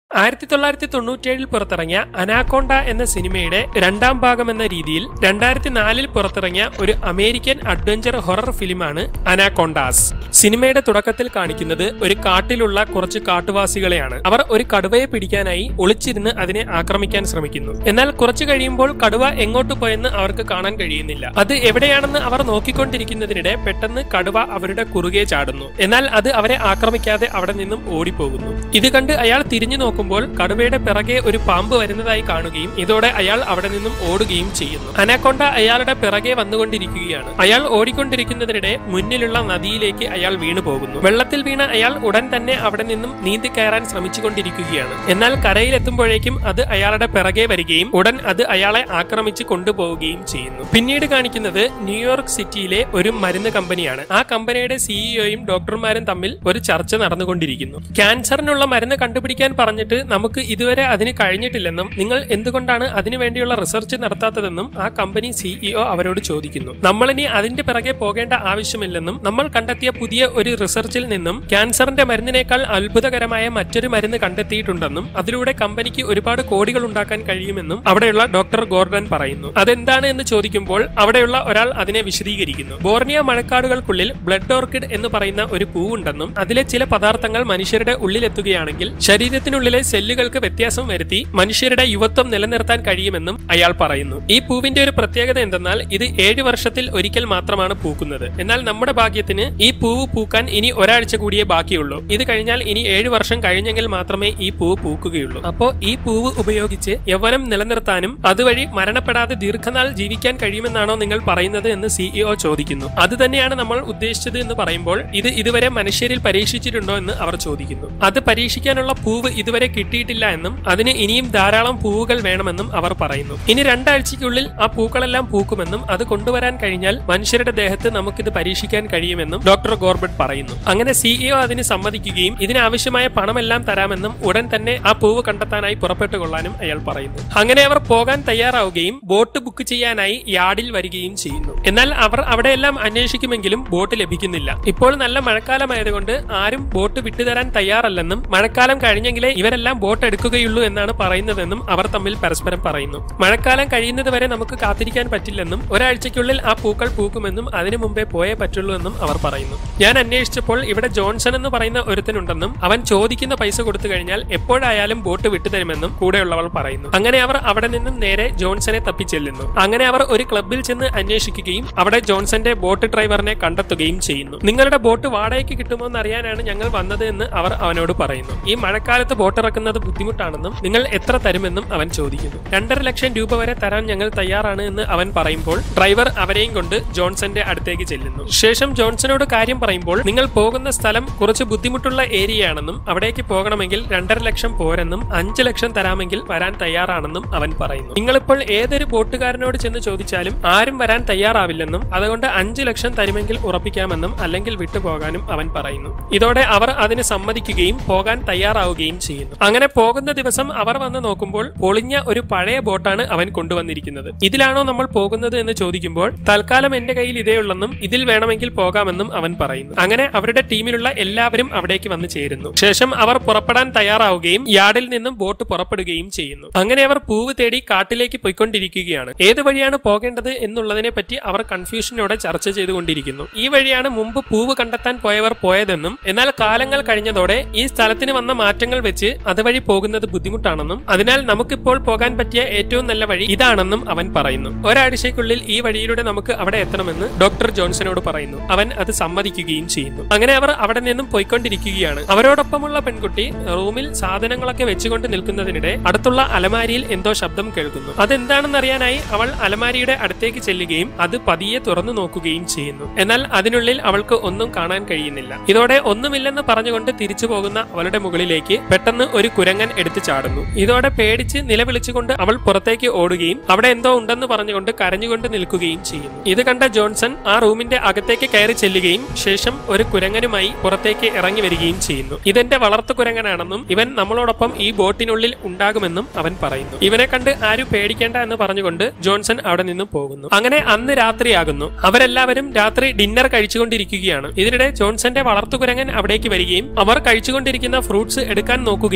1997 പുറത്തിറങ്ങിയ അനാക്കോണ്ട എന്ന സിനിമയുടെ രണ്ടാം ഭാഗം എന്ന രീതിയിൽ 2004 പുറത്തിറങ്ങിയ ഒരു അമേരിക്കൻ അഡ്വഞ്ചർ ഹൊറർ ഫിലിമാണ് അനാക്കോണ്ടാസ്. സിനിമയുടെ തുടക്കത്തിൽ കാണിക്കുന്നത് ഒരു കാട്ടിലുള്ള കുറച്ച് കാട്ടുവാസികളെയാണ്. അവർ ഒരു കടുവയെ പിടിക്കാനായി ഒളിച്ചിരുന്ന് അതിനെ ആക്രമിക്കാൻ ശ്രമിക്കുന്നു. എന്നാൽ കുറച്ചു കഴിയുമ്പോൾ കടുവ എങ്ങോട്ട് പോയെന്ന് അവർക്ക് കാണാൻ കഴിയുന്നില്ല. അത് എവിടെയാണെന്ന് അവർ നോക്കിക്കൊണ്ടിരിക്കുന്നതിനിടെ പെട്ടെന്ന് കടുവ അവരുടെ കുറുകെ ചാടുന്നു. എന്നാൽ അത് അവരെ ആക്രമിക്കാതെ അവിടെ നിന്നും ഓടിപ്പോകുന്നു. ഇത് കണ്ട് അയാൾ തിരിഞ്ഞു നോക്കുമ്പോൾ കടുവയുടെ പിറകെ ഒരു പാമ്പ് വരുന്നതായി കാണുകയും ഇതോടെ അയാൾ അവിടെ നിന്നും ഓടുകയും ചെയ്യുന്നു. അനാക്കോണ്ട അയാളുടെ പിറകെ വന്നുകൊണ്ടിരിക്കുകയാണ്. അയാൾ ഓടിക്കൊണ്ടിരിക്കുന്നതിനിടെ മുന്നിലുള്ള നദിയിലേക്ക് അയാൾ വീണു പോകുന്നു. വെള്ളത്തിൽ വീണ അയാൾ ഉടൻ തന്നെ അവിടെ നിന്നും നീന്തി കയറാൻ ശ്രമിച്ചുകൊണ്ടിരിക്കുകയാണ്. എന്നാൽ കരയിലെത്തുമ്പോഴേക്കും അത് അയാളുടെ പിറകെ വരികയും ഉടൻ അത് അയാളെ ആക്രമിച്ച് കൊണ്ടുപോവുകയും ചെയ്യുന്നു. പിന്നീട് കാണിക്കുന്നത് ന്യൂയോർക്ക് സിറ്റിയിലെ ഒരു മരുന്ന് കമ്പനിയാണ്. ആ കമ്പനിയുടെ സിഇഒയും ഡോക്ടർമാരും തമ്മിൽ ഒരു ചർച്ച നടന്നുകൊണ്ടിരിക്കുന്നു. ക്യാൻസറിനുള്ള മരുന്ന് കണ്ടുപിടിക്കാൻ പറഞ്ഞിട്ട് നമുക്ക് ഇതുവരെ അതിന് കഴിഞ്ഞിട്ടില്ലെന്നും നിങ്ങൾ എന്തുകൊണ്ടാണ് അതിനുവേണ്ടിയുള്ള റിസർച്ച് നടത്താത്തതെന്നും ആ കമ്പനി സിഇഒ അവരോട് ചോദിക്കുന്നു. നമ്മളിനി അതിന്റെ പിറകെ പോകേണ്ട ആവശ്യമില്ലെന്നും നമ്മൾ കണ്ടെത്തിയ പുതിയ ഒരു റിസർച്ചിൽ നിന്നും ക്യാൻസറിന്റെ മരുന്നിനേക്കാൾ അത്ഭുതകരമായ മറ്റൊരു മരുന്ന് കണ്ടെത്തിയിട്ടുണ്ടെന്നും അതിലൂടെ കമ്പനിക്ക് ഒരുപാട് കോടികൾ ഉണ്ടാക്കാൻ കഴിയുമെന്നും അവിടെയുള്ള ഡോക്ടർ ഗോർഡൻ പറയുന്നു. അതെന്താണ് എന്ന് ചോദിക്കുമ്പോൾ അവിടെയുള്ള ഒരാൾ അതിനെ വിശദീകരിക്കുന്നു. ബോർണിയോ മഴക്കാടുകൾക്കുള്ളിൽ ബ്ലഡ് ഓർക്കിഡ് എന്ന് പറയുന്ന ഒരു പൂവുണ്ടെന്നും അതിലെ ചില പദാർത്ഥങ്ങൾ മനുഷ്യരുടെ ഉള്ളിലെത്തുകയാണെങ്കിൽ ശരീരത്തിനുള്ളിലെ സെല്ലുകൾക്ക് വ്യത്യാസം വരുത്തി മനുഷ്യരുടെ യുവത്വം നിലനിർത്താൻ കഴിയുമെന്നും അയാൾ പറയുന്നു. ഈ പൂവിന്റെ ഒരു പ്രത്യേകത എന്തെന്നാൽ ഇത് 7 വർഷത്തിൽ ഒരിക്കൽ മാത്രമാണ് പൂക്കുന്നത്. എന്നാൽ നമ്മുടെ ഭാഗ്യത്തിന് ഈ പൂവ് പൂക്കാൻ ഇനി ഒരാഴ്ച കൂടിയേ ബാക്കിയുള്ളൂ. ഇത് കഴിഞ്ഞാൽ ഇനി 7 വർഷം കഴിഞ്ഞെങ്കിൽ മാത്രമേ ഈ പൂവ് പൂക്കുകയുള്ളൂ. അപ്പോ ഈ പൂവ് ഉപയോഗിച്ച് യൗവനം നിലനിർത്താനും അതുവഴി മരണപ്പെടാതെ ദീർഘനാൾ ജീവിക്കാൻ കഴിയുമെന്നാണോ നിങ്ങൾ പറയുന്നത് എന്ന് സിഇഒ ചോദിക്കുന്നു. അത് തന്നെയാണ് നമ്മൾ ഉദ്ദേശിച്ചത് എന്ന് പറയുമ്പോൾ ഇത് ഇതുവരെ മനുഷ്യരിൽ പരീക്ഷിച്ചിട്ടുണ്ടോ എന്ന് അവർ ചോദിക്കുന്നു. അത് പരീക്ഷിക്കാനുള്ള പൂവ് ഇതുവരെ കിട്ടിയിട്ടില്ല എന്നും അതിന് ഇനിയും ധാരാളം പൂവുകൾ വേണമെന്നും അവർ പറയുന്നു. ഇനി 2 ആഴ്ചയ്ക്കുള്ളിൽ ആ പൂക്കളെല്ലാം പൂക്കുമെന്നും അത് കൊണ്ടുവരാൻ കഴിഞ്ഞാൽ മനുഷ്യരുടെ ദേഹത്ത് നമുക്കിത് പരീക്ഷിക്കാൻ കഴിയുമെന്നും ഡോക്ടർ ഗോർബറ്റ് പറയുന്നു. അങ്ങനെ സിഇഒ അതിന് സമ്മതിക്കുകയും ഇതിനാവശ്യമായ പണമെല്ലാം തരാമെന്നും ഉടൻ തന്നെ ആ പൂവ് കണ്ടെത്താനായി പുറപ്പെട്ടുകൊള്ളാനും അയാൾ പറയുന്നു. അങ്ങനെ അവർ പോകാൻ തയ്യാറാവുകയും ബോട്ട് ബുക്ക് ചെയ്യാനായി യാർഡിൽ വരികയും ചെയ്യുന്നു. എന്നാൽ അവർ അവിടെയെല്ലാം അന്വേഷിക്കുമെങ്കിലും ബോട്ട് ലഭിക്കുന്നില്ല. ഇപ്പോൾ നല്ല മഴക്കാലമായതുകൊണ്ട് ആരും ബോട്ട് വിട്ടുതരാൻ തയ്യാറല്ലെന്നും മഴക്കാലം കഴിഞ്ഞെങ്കിലേ ഇവരെല്ലാം ബോട്ട് എടുക്കുകയുള്ളൂ എന്നാണ് പറയുന്നതെന്നും അവർ തമ്മിൽ പരസ്പരം പറയുന്നു. മഴക്കാലം കഴിയുന്നത് വരെ നമുക്ക് കാത്തിരിക്കാൻ പറ്റില്ലെന്നും ഒരാഴ്ചയ്ക്കുള്ളിൽ ആ പൂക്കൾ പൂക്കുമെന്നും അതിനു മുമ്പേ പോയേ പറ്റുള്ളൂ എന്നും അവർ പറയുന്നു. ഞാൻ അന്വേഷിച്ചപ്പോൾ ഇവിടെ ജോൺസൺ എന്ന് പറയുന്ന ഒരുത്തനുണ്ടെന്നും അവൻ ചോദിക്കുന്ന പൈസ കൊടുത്തു കഴിഞ്ഞാൽ എപ്പോഴായാലും ബോട്ട് വിട്ടുതരുമെന്നും കൂടെയുള്ളവൾ പറയുന്നു. അങ്ങനെ അവർ അവിടെ നിന്നും നേരെ ജോൺസനെ തപ്പിച്ചെല്ലുന്നു. അങ്ങനെ അവർ ഒരു ക്ലബ്ബിൽ ചെന്ന് അന്വേഷിക്കുകയും അവിടെ ജോൺസന്റെ ബോട്ട് ഡ്രൈവറിനെ കണ്ടെത്തുകയും ചെയ്യുന്നു. നിങ്ങളുടെ ബോട്ട് വാടകയ്ക്ക് കിട്ടുമോ എന്നറിയാനാണ് ഞങ്ങൾ വന്നത് എന്ന് അവർ അവനോട് പറയുന്നു. ഈ മഴക്കാലത്ത് ബോട്ട് ഇറക്കുന്നത് ബുദ്ധിമുട്ടാണെന്നും നിങ്ങൾ എത്ര തരുമെന്നും അവൻ ചോദിക്കുന്നു. 2.5 ലക്ഷം രൂപ വരെ തരാൻ ഞങ്ങൾ തയ്യാറാണ് എന്ന് അവൻ പറയുമ്പോൾ ഡ്രൈവർ അവരെയും കൊണ്ട് ജോൺസന്റെ അടുത്തേക്ക് ചെല്ലുന്നു. ശേഷം ജോൺസനോട് കാര്യം പറയുമ്പോൾ നിങ്ങൾ പോകുന്ന സ്ഥലം കുറച്ച് ബുദ്ധിമുട്ടുള്ള ഏരിയയാണെന്നും അവിടേക്ക് പോകണമെങ്കിൽ 2.5 ലക്ഷം പോരെന്നും 5 ലക്ഷം തരാമെങ്കിൽ വരാൻ തയ്യാറാണെന്നും അവൻ പറയുന്നു. നിങ്ങളിപ്പോൾ ഏതൊരു ബോട്ടുകാരനോട് ചെന്ന് ചോദിച്ചാലും ആരും വരാൻ തയ്യാറാവില്ലെന്നും അതുകൊണ്ട് 5 ലക്ഷം തരുമെങ്കിൽ ഉറപ്പിക്കാമെന്നും അല്ലെങ്കിൽ വിട്ടുപോകാനും അവൻ പറയുന്നു. ഇതോടെ അവർ അതിന് സമ്മതിക്കുകയും പോകാൻ തയ്യാറാവുകയും ചെയ്യുന്നു. അങ്ങനെ പോകുന്ന ദിവസം അവർ വന്ന് നോക്കുമ്പോൾ പൊളിഞ്ഞ ഒരു പഴയ ബോട്ടാണ് അവൻ കൊണ്ടുവന്നിരിക്കുന്നത്. ഇതിലാണോ നമ്മൾ പോകുന്നത് എന്ന് ചോദിക്കുമ്പോൾ തൽക്കാലം എന്റെ കയ്യിൽ ഇതേ ഉള്ളെന്നും ഇതിൽ വേണമെങ്കിൽ പോകാമെന്നും അവൻ പറയുന്നു. അങ്ങനെ അവരുടെ ടീമിലുള്ള എല്ലാവരും അവിടേക്ക് വന്ന് ചേരുന്നു. ശേഷം അവർ പുറപ്പെടാൻ തയ്യാറാവുകയും യാർഡിൽ നിന്നും ബോട്ട് പുറപ്പെടുകയും ചെയ്യുന്നു. അങ്ങനെ അവർ പൂവ് തേടി കാട്ടിലേക്ക് പോയിക്കൊണ്ടിരിക്കുകയാണ്. ഏത് വഴിയാണ് പോകേണ്ടത് എന്നുള്ളതിനെ പറ്റി അവർ കൺഫ്യൂഷനോടെ ചർച്ച ചെയ്തുകൊണ്ടിരിക്കുന്നു. ഈ വഴിയാണ് മുമ്പ് പൂവ് കണ്ടെത്താൻ പോയവർ പോയതെന്നും എന്നാൽ കാലങ്ങൾ കഴിഞ്ഞതോടെ ഈ സ്ഥലത്തിന് വന്ന മാറ്റങ്ങൾ വെച്ച് അതുവഴി പോകുന്നത് ബുദ്ധിമുട്ടാണെന്നും അതിനാൽ നമുക്കിപ്പോൾ പോകാൻ പറ്റിയ ഏറ്റവും നല്ല വഴി ഇതാണെന്നും അവൻ പറയുന്നു. ഒരാഴ്ചയ്ക്കുള്ളിൽ ഈ വഴിയിലൂടെ നമുക്ക് അവിടെ എത്തണമെന്ന് ഡോക്ടർ ജോൺസനോട് പറയുന്നു. അവൻ അത് സമ്മതിക്കുകയും ചെയ്യുന്നു. അങ്ങനെ അവർ അവിടെ നിന്നും പോയിക്കൊണ്ടിരിക്കുകയാണ്. അവരോടൊപ്പമുള്ള പെൺകുട്ടി റൂമിൽ സാധനങ്ങളൊക്കെ വെച്ചുകൊണ്ട് നിൽക്കുന്നതിനിടെ അടുത്തുള്ള അലമാരിയിൽ എന്തോ ശബ്ദം കേൾക്കുന്നു. അതെന്താണെന്നറിയാനായി അവൾ അലമാരിയുടെ അടുത്തേക്ക് ചെല്ലുകയും അത് പതിയെ തുറന്നു നോക്കുകയും ചെയ്യുന്നു. എന്നാൽ അതിനുള്ളിൽ അവൾക്ക് ഒന്നും കാണാൻ കഴിയുന്നില്ല. ഇതോടെ ഒന്നുമില്ലെന്ന് പറഞ്ഞുകൊണ്ട് തിരിച്ചു പോകുന്ന അവളുടെ മുകളിലേക്ക് പെട്ടെന്ന് ഒരു കുരങ്ങൻ എടുത്തു ചാടുന്നു. ഇതോടെ പേടിച്ച് നിലവിളിച്ചുകൊണ്ട് അവൾ പുറത്തേക്ക് ഓടുകയും അവിടെ എന്തോ ഉണ്ടെന്ന് പറഞ്ഞുകൊണ്ട് കരഞ്ഞുകൊണ്ട് നിൽക്കുകയും ചെയ്യുന്നു. ഇത് കണ്ട ജോൺസൺ ആ റൂമിന്റെ അകത്തേക്ക് കയറി ചെല്ലുകയും ശേഷം ഒരു കുരങ്ങനുമായി പുറത്തേക്ക് ഇറങ്ങി വരികയും ചെയ്യുന്നു. ഇതെന്റെ വളർത്തു കുരങ്ങനാണെന്നും ഇവൻ നമ്മളോടൊപ്പം ഈ ബോട്ടിനുള്ളിൽ ഉണ്ടാകുമെന്നും അവൻ പറയുന്നു. ഇവനെ കണ്ട് ആരും പേടിക്കേണ്ട എന്ന് പറഞ്ഞുകൊണ്ട് ജോൺസൺ അവിടെ നിന്നും പോകുന്നു. അങ്ങനെ അന്ന് രാത്രിയാകുന്നു. അവരെല്ലാവരും രാത്രി ഡിന്നർ കഴിച്ചുകൊണ്ടിരിക്കുകയാണ്. ഇതിനിടെ ജോൺസന്റെ വളർത്തു കുരങ്ങൻ അവിടേക്ക് വരികയും അവർ കഴിച്ചുകൊണ്ടിരിക്കുന്ന ഫ്രൂട്ട്സ് എടുക്കാൻ നോക്കുകയും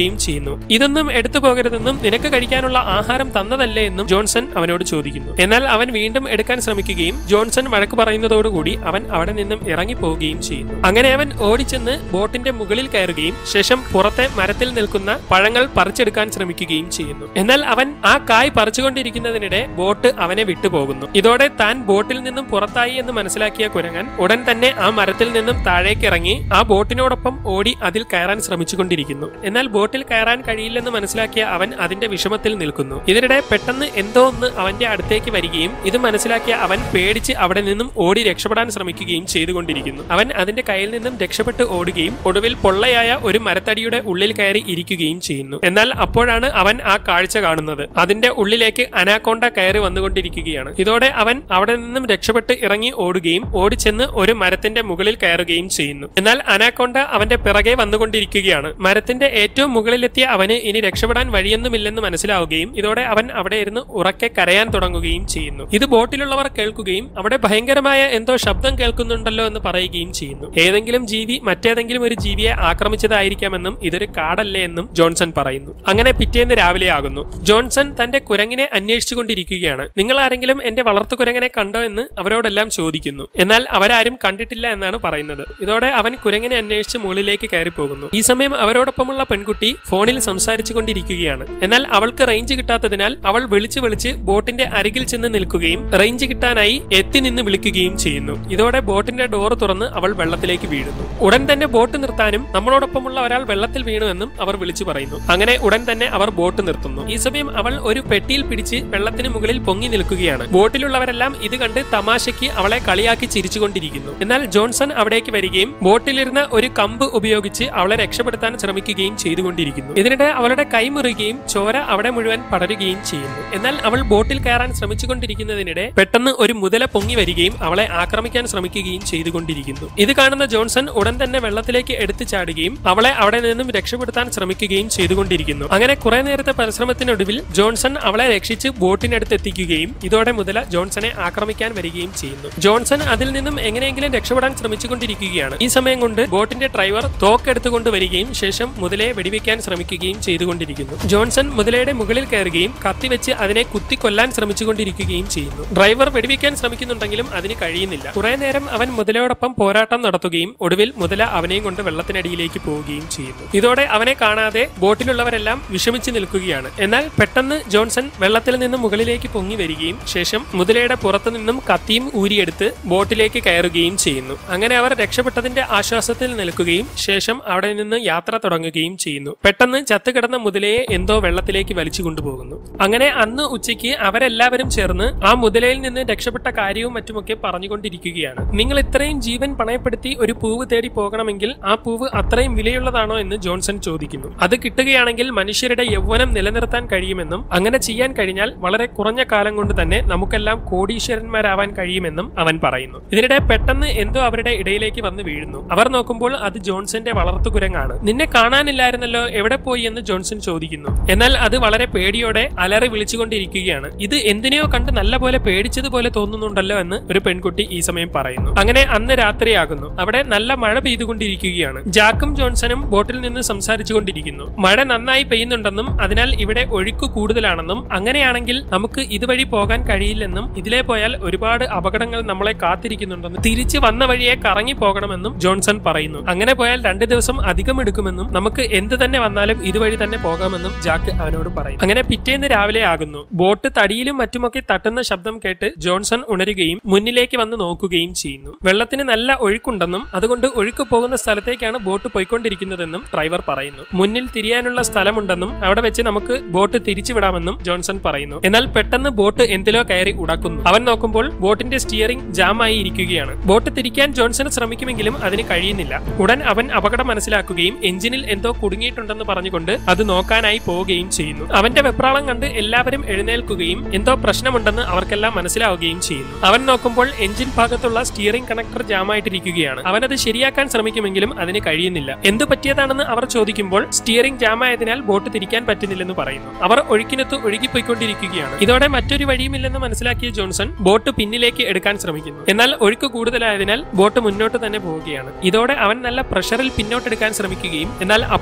നൽകുകയും ചെയ്യുന്നു. ഇതൊന്നും എടുത്തു പോകരുതെന്നും നിനക്ക് കഴിക്കാനുള്ള ആഹാരം തന്നതല്ലേ എന്നും ജോൺസൺ അവനോട് ചോദിക്കുന്നു. എന്നാൽ അവൻ വീണ്ടും എടുക്കാൻ ശ്രമിക്കുകയും ജോൺസൺ വഴക്ക് പറയുന്നതോടുകൂടി അവൻ അവിടെ നിന്നും ഇറങ്ങിപ്പോവുകയും ചെയ്യുന്നു. അങ്ങനെ അവൻ ഓടിച്ചെന്ന് ബോട്ടിന്റെ മുകളിൽ കയറുകയും ശേഷം പുറത്തെ മരത്തിൽ നിൽക്കുന്ന പഴങ്ങൾ പറിച്ചെടുക്കാൻ ശ്രമിക്കുകയും ചെയ്യുന്നു. എന്നാൽ അവൻ ആ കായ് പറിച്ചുകൊണ്ടിരിക്കുന്നതിനിടെ ബോട്ട് അവനെ വിട്ടുപോകുന്നു. ഇതോടെ താൻ ബോട്ടിൽ നിന്നും പുറത്തായി എന്ന് മനസ്സിലാക്കിയ കുരങ്ങൻ ഉടൻ തന്നെ ആ മരത്തിൽ നിന്നും താഴേക്ക് ഇറങ്ങി ആ ബോട്ടിനോടൊപ്പം ഓടി അതിൽ കയറാൻ ശ്രമിച്ചുകൊണ്ടിരിക്കുന്നു. എന്നാൽ ബോട്ടിൽ കയറാൻ കഴിയില്ലെന്ന് മനസ്സിലാക്കിയ അവൻ അതിന്റെ വിഷമത്തിൽ നിൽക്കുന്നു. ഇതിനിടെ പെട്ടെന്ന് എന്തോ ഒന്ന് അവന്റെ അടുത്തേക്ക് വരികയും ഇത് മനസ്സിലാക്കിയ അവൻ പേടിച്ച് അവിടെ നിന്നും ഓടി രക്ഷപ്പെടാൻ ശ്രമിക്കുകയും ചെയ്തുകൊണ്ടിരിക്കുന്നു. അവൻ അതിന്റെ കയ്യിൽ നിന്നും രക്ഷപ്പെട്ട് ഓടുകയും ഒടുവിൽ പൊള്ളയായ ഒരു മരത്തടിയുടെ ഉള്ളിൽ കയറി ഇരിക്കുകയും ചെയ്യുന്നു. എന്നാൽ അപ്പോഴാണ് അവൻ ആ കാഴ്ച കാണുന്നത്. അതിന്റെ ഉള്ളിലേക്ക് അനാക്കോണ്ട കയറി വന്നുകൊണ്ടിരിക്കുകയാണ്. ഇതോടെ അവൻ അവിടെ നിന്നും രക്ഷപ്പെട്ട് ഇറങ്ങി ഓടുകയും ഓടിച്ചെന്ന് ഒരു മരത്തിന്റെ മുകളിൽ കയറുകയും ചെയ്യുന്നു. എന്നാൽ അനാക്കോണ്ട അവന്റെ പിറകെ വന്നുകൊണ്ടിരിക്കുകയാണ്. മരത്തിന്റെ ഏറ്റവും മുകളിലെത്തിയ അവന് ഇനി രക്ഷപ്പെടാൻ വഴിയൊന്നുമില്ലെന്ന് മനസ്സിലാവുകയും ഇതോടെ അവൻ അവിടെ ഇരുന്ന് ഉറക്കെ കരയാൻ തുടങ്ങുകയും ചെയ്യുന്നു. ഇത് ബോട്ടിലുള്ളവർ കേൾക്കുകയും അവിടെ ഭയങ്കരമായ എന്തോ ശബ്ദം കേൾക്കുന്നുണ്ടല്ലോ എന്ന് പറയുകയും ചെയ്യുന്നു. ഏതെങ്കിലും ജീവി മറ്റേതെങ്കിലും ഒരു ജീവിയെ ആക്രമിച്ചതായിരിക്കാമെന്നും ഇതൊരു കാടല്ലേ എന്നും ജോൺസൺ പറയുന്നു. അങ്ങനെ പിറ്റേന്ന് രാവിലെ ആകുന്നു. ജോൺസൺ തന്റെ കുരങ്ങിനെ അന്വേഷിച്ചുകൊണ്ടിരിക്കുകയാണ്. നിങ്ങൾ ആരെങ്കിലും എന്റെ വളർത്തു കുരങ്ങനെ കണ്ടോ എന്ന് അവരോടെല്ലാം ചോദിക്കുന്നു. എന്നാൽ അവരാരും കണ്ടിട്ടില്ല എന്നാണ് പറയുന്നത്. ഇതോടെ അവൻ കുരങ്ങിനെ അന്വേഷിച്ച് മുകളിലേക്ക് കയറി പോകുന്നു. ഈ സമയം അവരോടൊപ്പമുള്ള പെൺകുട്ടി ഫോണിൽ സംസാരിച്ചു കൊണ്ടിരിക്കുകയാണ്. എന്നാൽ അവൾക്ക് റേഞ്ച് കിട്ടാത്തതിനാൽ അവൾ വിളിച്ച് ബോട്ടിന്റെ അരികിൽ ചെന്ന് നിൽക്കുകയും റേഞ്ച് കിട്ടാനായി എത്തി നിന്ന് വിളിക്കുകയും ചെയ്യുന്നു. ഇതോടെ ബോട്ടിന്റെ ഡോർ തുറന്ന് അവൾ വെള്ളത്തിലേക്ക് വീഴുന്നു. ഉടൻ തന്നെ ബോട്ട് നിർത്താനും നമ്മളോടൊപ്പമുള്ള ഒരാൾ വെള്ളത്തിൽ വീണുവെന്നും അവർ വിളിച്ചു പറയുന്നു. അങ്ങനെ ഉടൻ തന്നെ അവർ ബോട്ട് നിർത്തുന്നു. ഈ സമയം അവൾ ഒരു പെട്ടിയിൽ പിടിച്ച് വെള്ളത്തിന് മുകളിൽ പൊങ്ങി നിൽക്കുകയാണ്. ബോട്ടിലുള്ളവരെല്ലാം ഇത് കണ്ട് തമാശയ്ക്ക് അവളെ കളിയാക്കി ചിരിച്ചുകൊണ്ടിരിക്കുന്നു. എന്നാൽ ജോൺസൺ അവിടേക്ക് വരികയും ബോട്ടിലിരുന്ന ഒരു കമ്പ് ഉപയോഗിച്ച് അവളെ രക്ഷപ്പെടുത്താൻ ശ്രമിക്കുകയും ചെയ്തുകൊണ്ടിരിക്കുന്നു. ഇതിനിടെ അവളുടെ കൈ മുറിയുകയും ചോര അവിടെ മുഴുവൻ പടരുകയും ചെയ്യുന്നു. എന്നാൽ അവൾ ബോട്ടിൽ കയറാൻ ശ്രമിച്ചുകൊണ്ടിരിക്കുന്നതിനിടെ പെട്ടെന്ന് ഒരു മുതല പൊങ്ങി വരികയും അവളെ ആക്രമിക്കാൻ ശ്രമിക്കുകയും ചെയ്തുകൊണ്ടിരിക്കുന്നു. ഇത് കാണുന്ന ജോൺസൺ ഉടൻ തന്നെ വെള്ളത്തിലേക്ക് എടുത്തു ചാടുകയും അവളെ അവിടെ നിന്നും രക്ഷപ്പെടുത്താൻ ശ്രമിക്കുകയും ചെയ്തുകൊണ്ടിരിക്കുന്നു. അങ്ങനെ കുറെ നേരത്തെ പരിശ്രമത്തിനൊടുവിൽ ജോൺസൺ അവളെ രക്ഷിച്ച് ബോട്ടിനടുത്ത് എത്തിക്കുകയും ഇതോടെ മുതല ജോൺസനെ ആക്രമിക്കാൻ വരികയും ചെയ്യുന്നു. ജോൺസൺ അതിൽ നിന്നും എങ്ങനെയെങ്കിലും രക്ഷപ്പെടാൻ ശ്രമിച്ചുകൊണ്ടിരിക്കുകയാണ്. ഈ സമയം കൊണ്ട് ബോട്ടിന്റെ ഡ്രൈവർ തോക്കെടുത്തുകൊണ്ട് വരികയും ശേഷം മുതലയെ വെടിവെക്കാൻ ശ്രമിക്കുകയും ചെയ്തുകൊണ്ടിരിക്കുന്നു. ജോൺസൺ മുതലയുടെ മുകളിൽ കയറുകയും കത്തിവെച്ച് അതിനെ കുത്തിക്കൊല്ലാൻ ശ്രമിച്ചുകൊണ്ടിരിക്കുകയും ചെയ്യുന്നു. ഡ്രൈവർ വെടിവെക്കാൻ ശ്രമിക്കുന്നുണ്ടെങ്കിലും അതിന് കഴിയുന്നില്ല. കുറെ നേരം അവൻ മുതലയോടൊപ്പം പോരാട്ടം നടത്തുകയും ഒടുവിൽ മുതല അവനെയും കൊണ്ട് വെള്ളത്തിനടിയിലേക്ക് പോവുകയും ചെയ്യുന്നു. ഇതോടെ അവനെ കാണാതെ ബോട്ടിലുള്ളവരെല്ലാം വിഷമിച്ച് നിൽക്കുകയാണ്. എന്നാൽ പെട്ടെന്ന് ജോൺസൺ വെള്ളത്തിൽ നിന്നും മുകളിലേക്ക് പൊങ്ങി വരികയും ശേഷം മുതലയുടെ പുറത്തു നിന്നും കത്തിയും ഊരിയെടുത്ത് ബോട്ടിലേക്ക് കയറുകയും ചെയ്യുന്നു. അങ്ങനെ അവർ രക്ഷപ്പെട്ടതിന്റെ ആശ്വാസത്തിൽ നിൽക്കുകയും ശേഷം അവിടെ നിന്ന് യാത്ര തുടങ്ങുകയും ചെയ്യുന്നു. പെട്ടെന്ന് ചത്തുകിടന്ന മുതലയെ എന്തോ വെള്ളത്തിലേക്ക് വലിച്ചു കൊണ്ടുപോകുന്നു. അങ്ങനെ അന്ന് ഉച്ചയ്ക്ക് അവരെല്ലാവരും ചേർന്ന് ആ മുതലയിൽ നിന്ന് രക്ഷപ്പെട്ട കാര്യവും മറ്റുമൊക്കെ പറഞ്ഞുകൊണ്ടിരിക്കുകയാണ്. നിങ്ങൾ ഇത്രയും ജീവൻ പണയപ്പെടുത്തി ഒരു പൂവ് തേടി പോകണമെങ്കിൽ ആ പൂവ് അത്രയും വിലയുള്ളതാണോ എന്ന് ജോൺസൺ ചോദിക്കുന്നു. അത് കിട്ടുകയാണെങ്കിൽ മനുഷ്യരുടെ യൗവനം നിലനിർത്താൻ കഴിയുമെന്നും അങ്ങനെ ചെയ്യാൻ കഴിഞ്ഞാൽ വളരെ കുറഞ്ഞ കാലം കൊണ്ട് തന്നെ നമുക്കെല്ലാം കോടീശ്വരന്മാരാവാൻ കഴിയുമെന്നും അവൻ പറയുന്നു. ഇതിനിടെ പെട്ടെന്ന് എന്തോ അവരുടെ ഇടയിലേക്ക് വന്ന് വീഴുന്നു. അവർ നോക്കുമ്പോൾ അത് ജോൺസന്റെ വളർത്തുകുരങ്ങാണ്. നിന്നെ കാണാനില്ലായിരുന്നല്ലോ, എവിടെ പോയി എന്ന് ജോൺസൺ ചോദിക്കുന്നു. എന്നാൽ അത് വളരെ പേടിയോടെ അലറി വിളിച്ചുകൊണ്ടിരിക്കുകയാണ്. ഇത് എന്തിനെയോ കണ്ട് നല്ലപോലെ പേടിച്ചതുപോലെ തോന്നുന്നുണ്ടല്ലോ എന്ന് ഒരു പെൺകുട്ടി ഈ സമയം പറയുന്നു. അങ്ങനെ അന്ന് രാത്രിയാകുന്നു. അവിടെ നല്ല മഴ പെയ്തുകൊണ്ടിരിക്കുകയാണ്. ജാക്കും ജോൺസണും ബോട്ടിൽ നിന്ന് സംസാരിച്ചു കൊണ്ടിരിക്കുന്നു. മഴ നന്നായി പെയ്യുന്നുണ്ടെന്നും അതിനാൽ ഇവിടെ ഒഴുക്ക് കൂടുതലാണെന്നും അങ്ങനെയാണെങ്കിൽ നമുക്ക് ഇതുവഴി പോകാൻ കഴിയില്ലെന്നും ഇതിലെ പോയാൽ ഒരുപാട് അപകടങ്ങൾ നമ്മളെ കാത്തിരിക്കുന്നുണ്ടെന്നും തിരിച്ചു വന്ന വഴിയെ കറങ്ങി പോകണമെന്നും ജോൺസൺ പറയുന്നു. അങ്ങനെ പോയാൽ 2 ദിവസം അധികം എടുക്കുമെന്നും നമുക്ക് എന്ത് തന്നെ വന്നാലും ഇതുവഴി തന്നെ പോകാമെന്നും ജാക്ക് അവനോട് പറയും. അങ്ങനെ പിറ്റേന്ന് രാവിലെ ആകുന്നു. ബോട്ട് തടിയിലും മറ്റുമൊക്കെ തട്ടുന്ന ശബ്ദം കേട്ട് ജോൺസൺ ഉണരുകയും മുന്നിലേക്ക് വന്ന് നോക്കുകയും ചെയ്യുന്നു. വെള്ളത്തിന് നല്ല ഒഴുക്കുണ്ടെന്നും അതുകൊണ്ട് ഒഴുക്ക് പോകുന്ന സ്ഥലത്തേക്കാണ് ബോട്ട് പോയിക്കൊണ്ടിരിക്കുന്നതെന്നും ഡ്രൈവർ പറയുന്നു. മുന്നിൽ തിരിയാനുള്ള സ്ഥലമുണ്ടെന്നും അവിടെ വെച്ച് നമുക്ക് ബോട്ട് തിരിച്ചുവിടാമെന്നും ജോൺസൺ പറയുന്നു. എന്നാൽ പെട്ടെന്ന് ബോട്ട് എന്തിലോ കയറി ഉടക്കുന്നു. അവൻ നോക്കുമ്പോൾ ബോട്ടിന്റെ സ്റ്റിയറിംഗ് ജാമായി ഇരിക്കുകയാണ്. ബോട്ട് തിരിക്കാൻ ജോൺസൺ ശ്രമിക്കുമെങ്കിലും അതിന് കഴിയുന്നില്ല. ഉടൻ അവൻ അപകടം മനസ്സിലാക്കുകയും എഞ്ചിനിൽ എന്തോ കുടുങ്ങിയിട്ടുണ്ടെന്ന് പറഞ്ഞുകൊണ്ട് അത് നോക്കാനായി പോവുകയും ചെയ്യുന്നു. അവന്റെ വെപ്രാളം കണ്ട് എല്ലാവരും എഴുന്നേൽക്കുകയും എന്തോ പ്രശ്നമുണ്ടെന്ന് അവർക്കെല്ലാം മനസ്സിലാവുകയും ചെയ്യുന്നു. അവൻ നോക്കുമ്പോൾ എഞ്ചിൻ ഭാഗത്തുള്ള സ്റ്റിയറിംഗ് കണക്ടർ ജാമായിട്ടിരിക്കുകയാണ്. അവനത് ശരിയാക്കാൻ ശ്രമിക്കുമെങ്കിലും അതിന് കഴിയുന്നില്ല. എന്തു പറ്റിയതാണെന്ന് അവർ ചോദിക്കുമ്പോൾ സ്റ്റിയറിംഗ് ജാമായതിനാൽ ബോട്ട് തിരിക്കാൻ പറ്റുന്നില്ലെന്ന് പറയുന്നു. അവർ ഒഴുക്കിനൊത്ത് ഒഴുകിപ്പോയിക്കൊണ്ടിരിക്കുകയാണ്. ഇതോടെ മറ്റൊരു വഴിയുമില്ലെന്ന് മനസ്സിലാക്കിയ ജോൺസൺ ബോട്ട് പിന്നിലേക്ക് എടുക്കാൻ ശ്രമിക്കുന്നു. എന്നാൽ ഒഴുക്ക് കൂടുതലായതിനാൽ ബോട്ട് മുന്നോട്ട് തന്നെ പോവുകയാണ്. ഇതോടെ അവൻ നല്ല പ്രഷറിൽ പിന്നോട്ടെടുക്കാൻ ശ്രമിക്കുകയും എന്നാൽ അപ്പോഴും അവർ